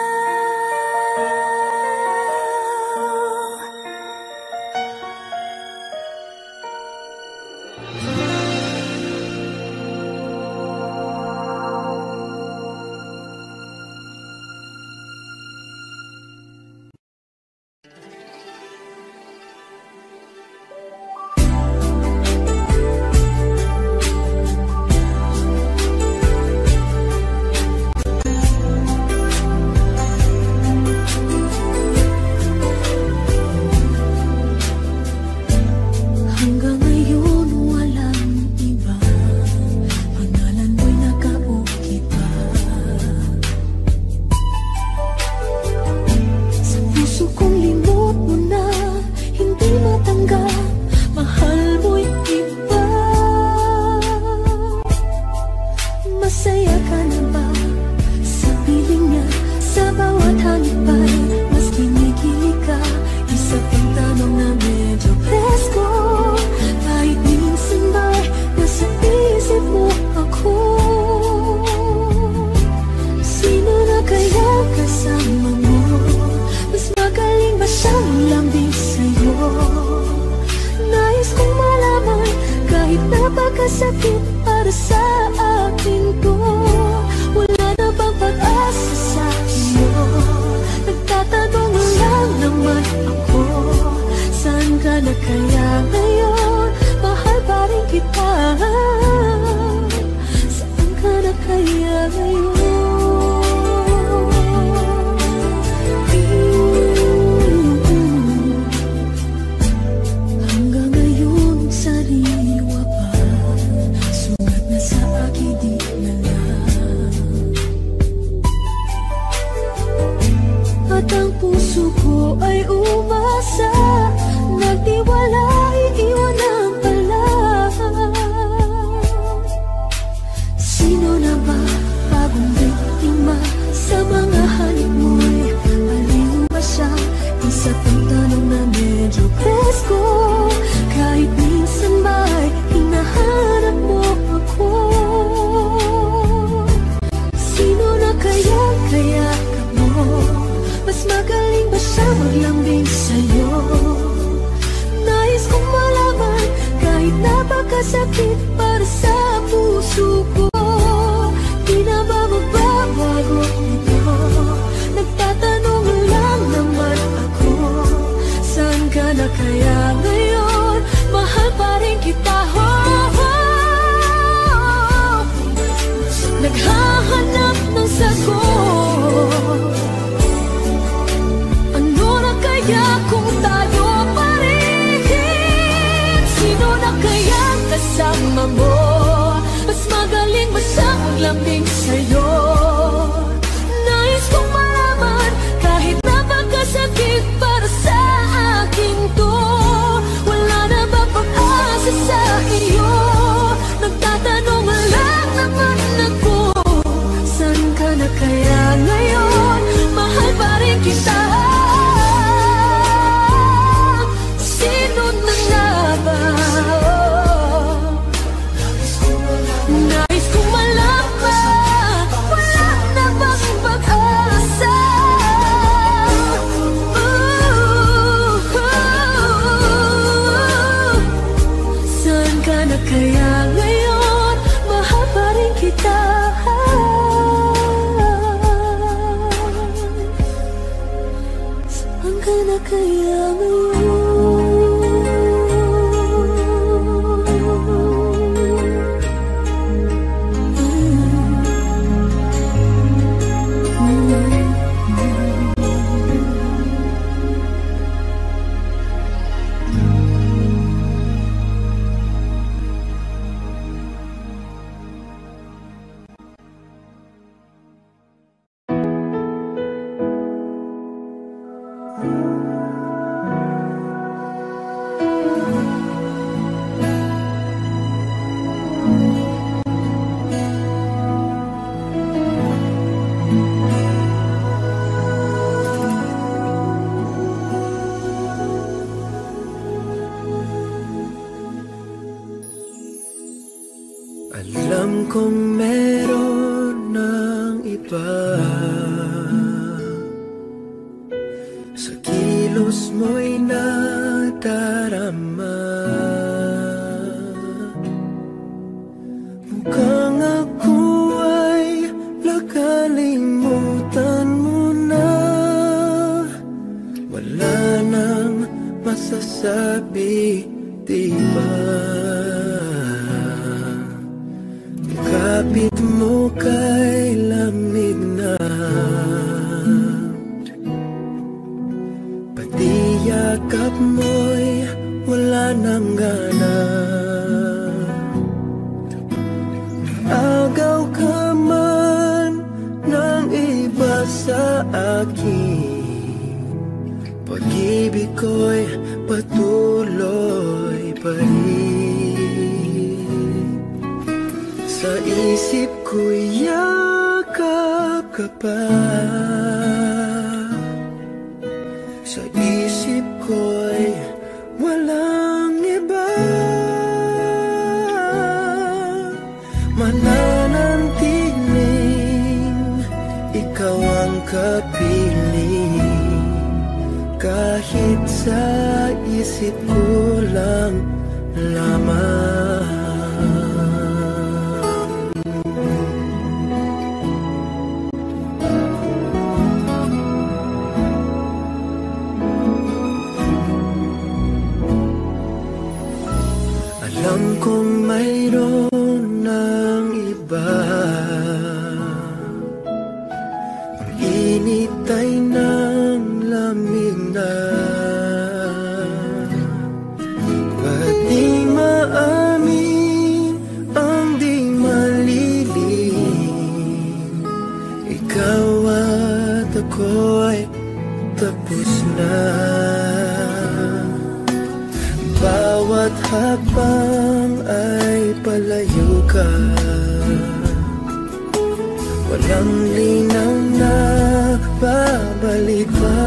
Hanggang ngayon walang iba, pangalan mo'y nakaukit pa sa puso kong. Limot mo na, hindi matanggap, mahal mo'y iba. Masaya ka na ba sa piling niya? Sa bawat halipay mas kinikilig ka. Isa pang tanong na medyo presko, kahit minsan ba'y nasa isip mo ako? Sino na kaya kasama mo? Mas magaling ba siyang lambing sa'yo? Nais kong malaman, kahit napakasakit para sa akin to, wala na bang pag-asa sa iyo? Nagtatanong lang naman ako, saan ka na kaya ngayon? Mahal pa rin kita. Saan ka na kaya ngayon? Hanggang ngayon sariwa pa, sugat na sa akin di na lang. At ang puso ko ay umasa, nagtiwala, iiwanan pala. Sino na ba bagong biktima sa mga halik mo'y aliw ba siya? Isa pang tanong na medyo presko, kahit minsan ba'y hinahanap mo ako. Sino na kaya ka mo? Mas magaling ba siya maglambing sa'yo? Nais kong malaman, kahit napakasakit para sa puso ko. Di na ba magbabago ito? Nagtatanong lang naman ako, saan ka na kaya ngayon? Mahal pa rin kita, naghahanap ng sagot. Ano na kaya kung tayo pa rin? Sino na kaya kasama mo? Mas magaling ba siyang maglambing sa'yo? Nais kong malaman, kahit napakasakit para sa akin to. Wala na ba pag-asa sa iyo? Nagtatanong lang naman ako, saan ka na kaya ngayon? Mahal pa rin kita. Sino na nga ba? Nais kong malaman, wala na bang pag-asa? Saan ka na kaya ngayon? Mahal pa rin kita. Saan ka na kaya ngayon? Alam kong meron ng iba, sa kilos mo'y nadarama. Mukhang ako ay nakalimutan mo na. Wala nang masasabi, diba? Kapit mo kay lamig na, pati yakap mo'y wala nang gana. Agaw ka man ng iba sa akin, pag-ibig ko'y patuloy pa rin. Sa isip ko'y yakap ka pa, sa isip ko'y walang iba. Mananantiling ikaw ang kapiling, kahit sa isip ko lang lamang. Alam kong mayroon ng iba, ang init ay ng lamig na. Ba't di maamin ang di malilim? Ikaw at ako'y tapos na. Bawat hakbang ay palayo ka, walang linaw na babalik pa.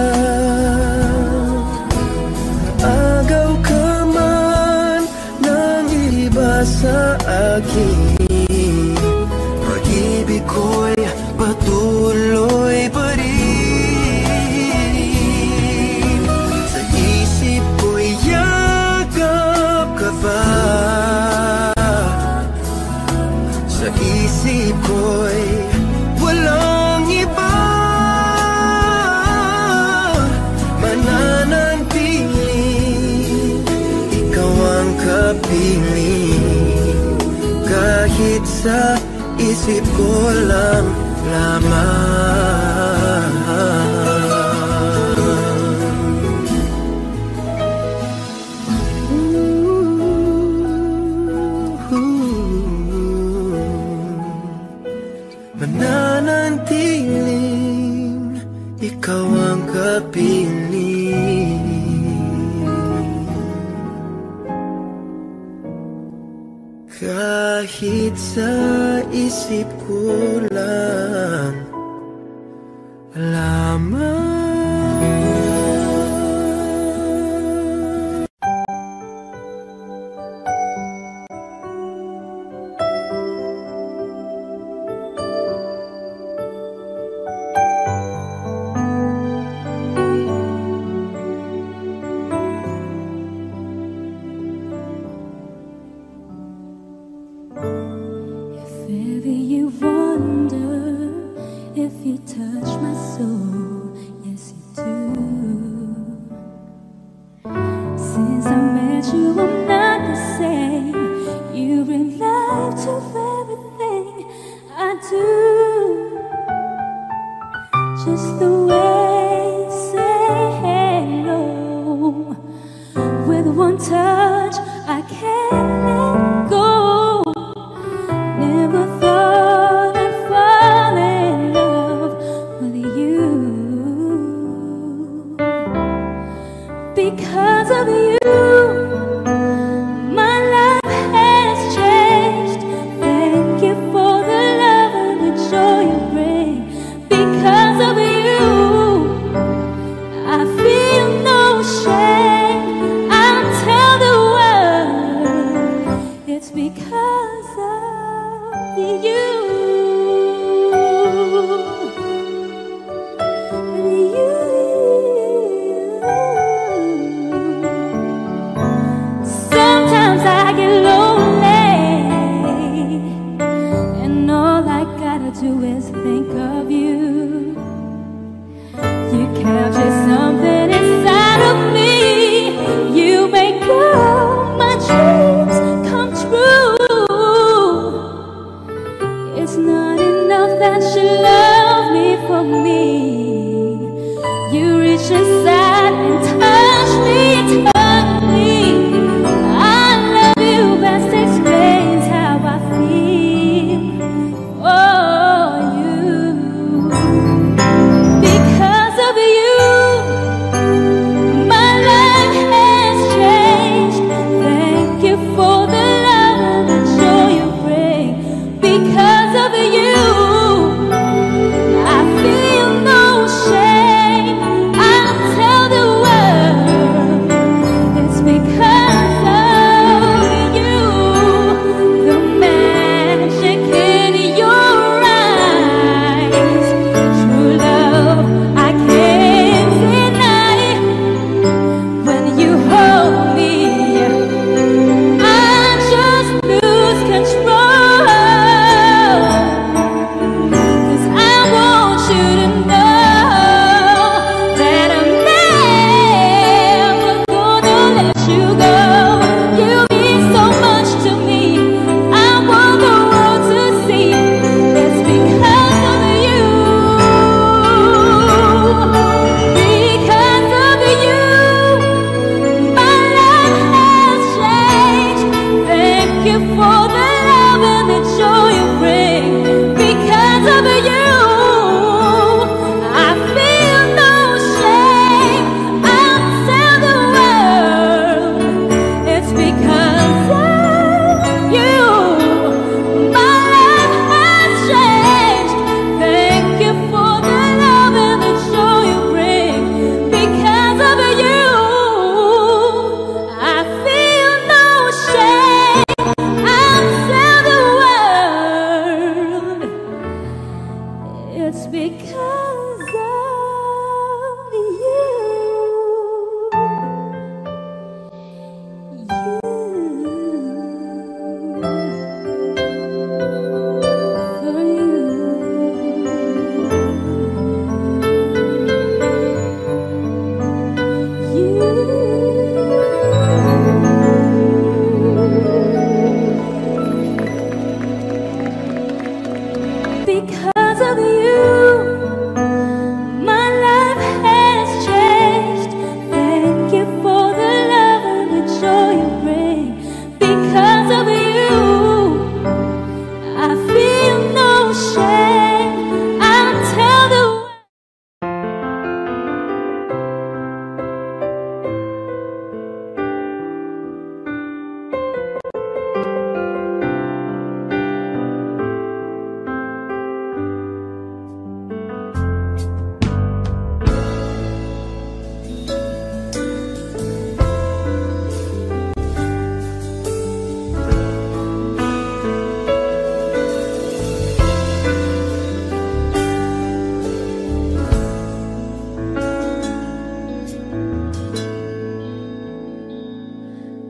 Agaw ka man ng iba sa akin, pag-ibig ko'y patuloy pa rin. Sa isip ko'y yakap ka pa, sa isip ko'y walang iba. Mananatiling ikaw ang kapiling, kahit sa isip ko lang lamang. Mananatiling ikaw ang kapiling, kahit sa isip ko lang lamang.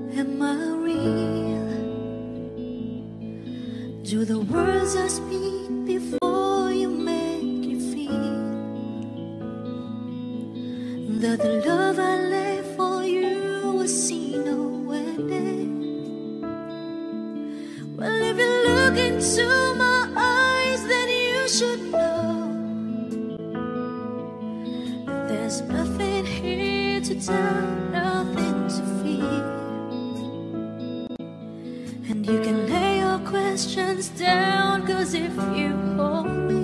Am I real? Do the words I speak before you make you feel that the love I lay for you will see no ending? Well, if you look into my eyes, then you should know that there's nothing here to tell, nothing to feel. And you can lay your questions down, 'cause if you hold me,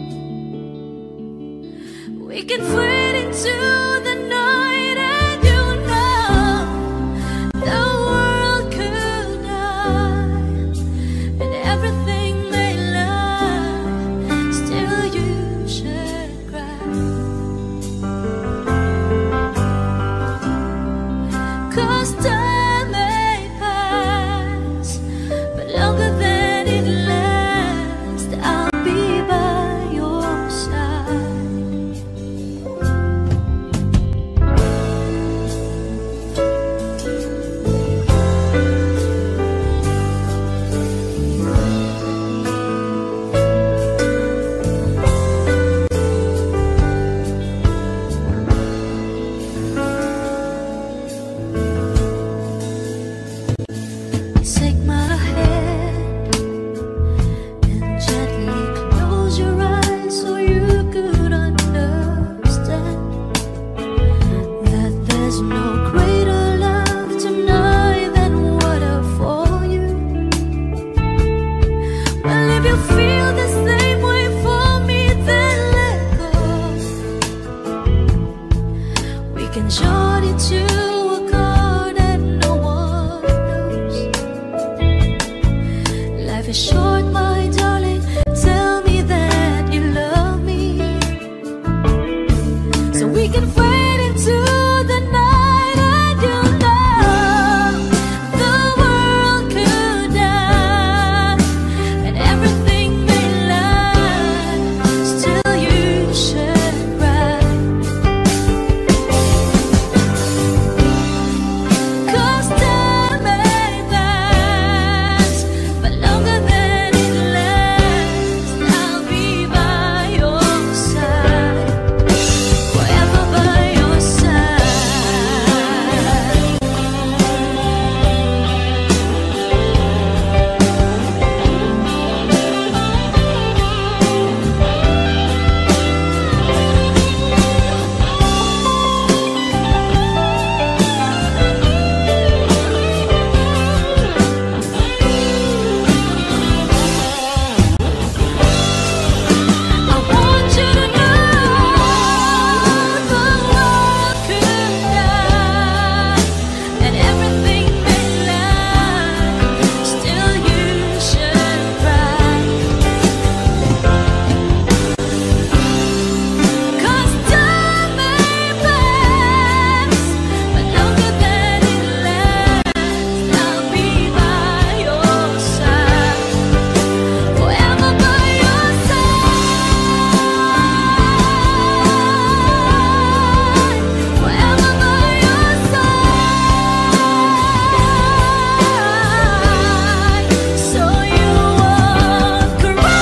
we can fade into the night, and you know the world could die and everything may lie, still you should cry. 'Cause time may pass, but longer than it lasts, I'll be by your side. Take my hand and gently close your eyes so you could understand that there's no greater love tonight than what I for you. Well, if you feel the same way for me, then let go. We can join into a chord that no one knows. Life is short, my darling. Tell me that you love me, so we can fade into the night, and you know the world could die and everything may lie, still you should cry. 'Cause time may pass, but longer than it lasts, I'll be by your side, forever by your side. I want you to know the world could die and everything may lie, still you should cry. 'Cause time may pass, but longer than it lasts, I'll be by your side, forever by your side, forever by your side, so you won't cry.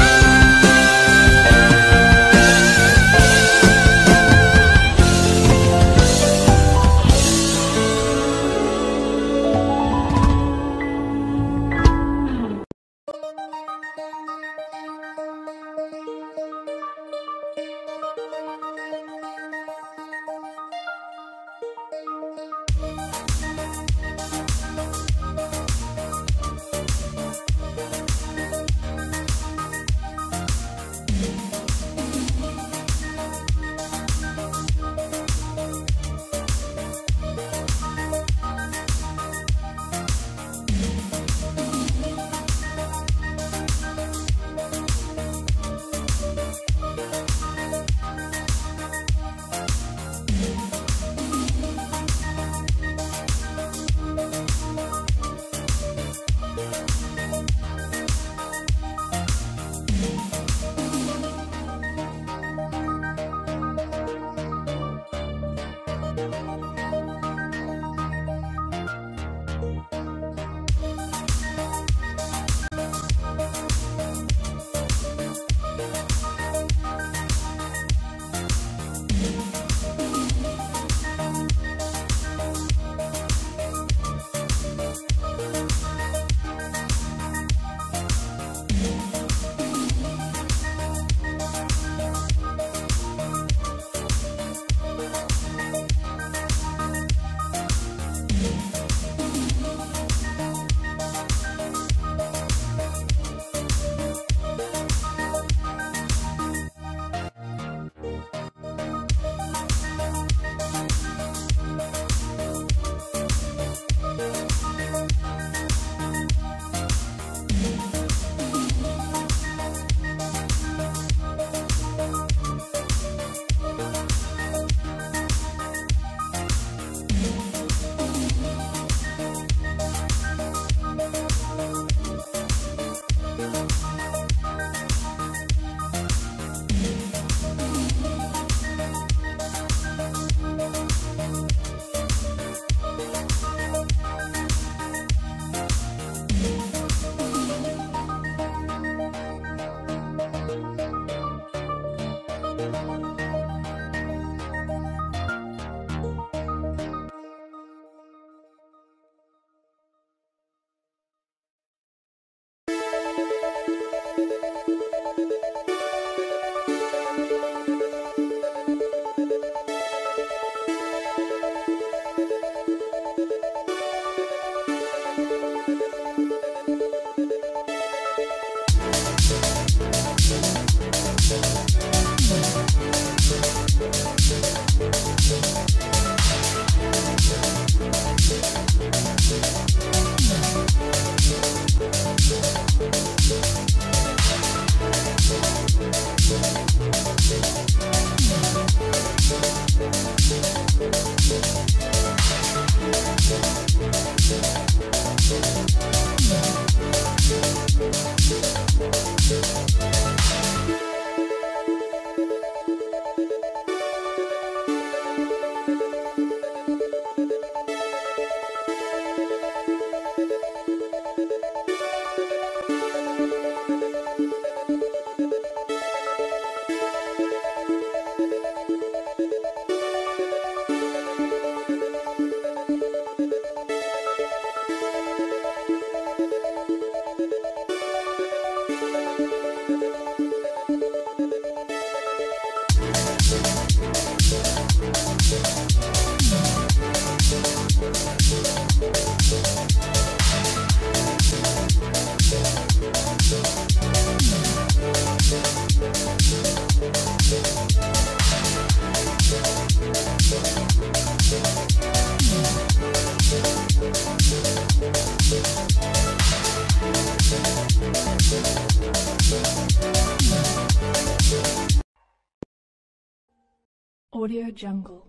Audio Jungle.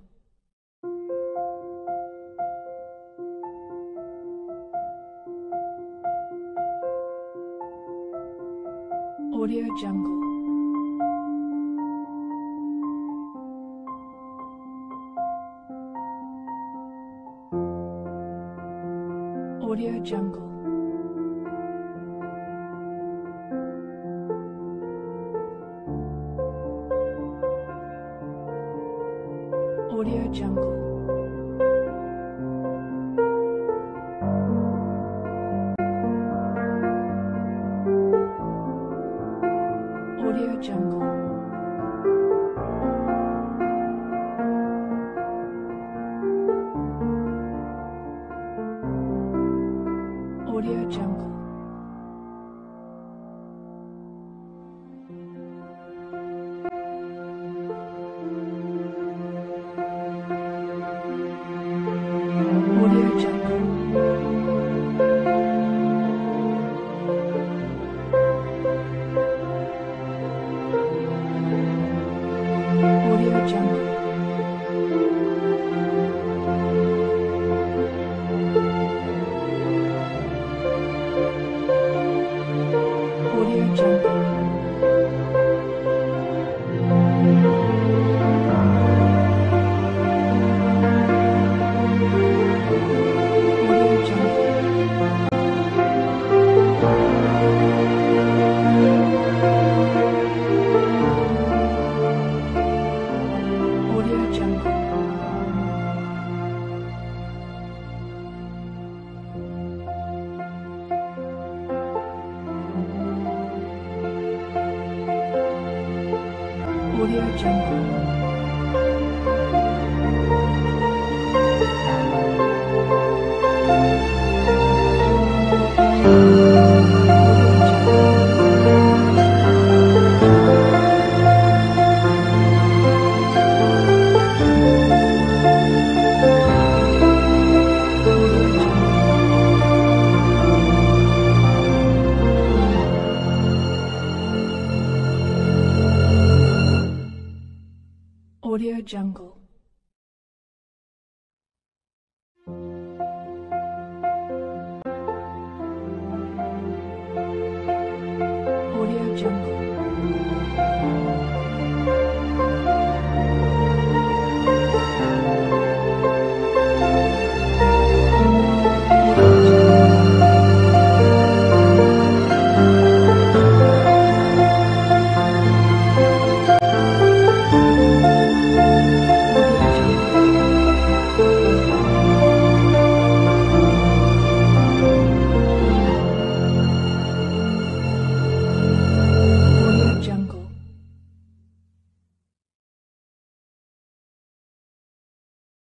Audio Jungle. Audio Jungle. Audio Jungle. Audio Jungle. Audio Jungle. Audio Jungle. Audio Jungle. Audio Jungle. Audio Jungle. Audio Jungle. Audio Jungle. Audio Jungle. Audio Jungle.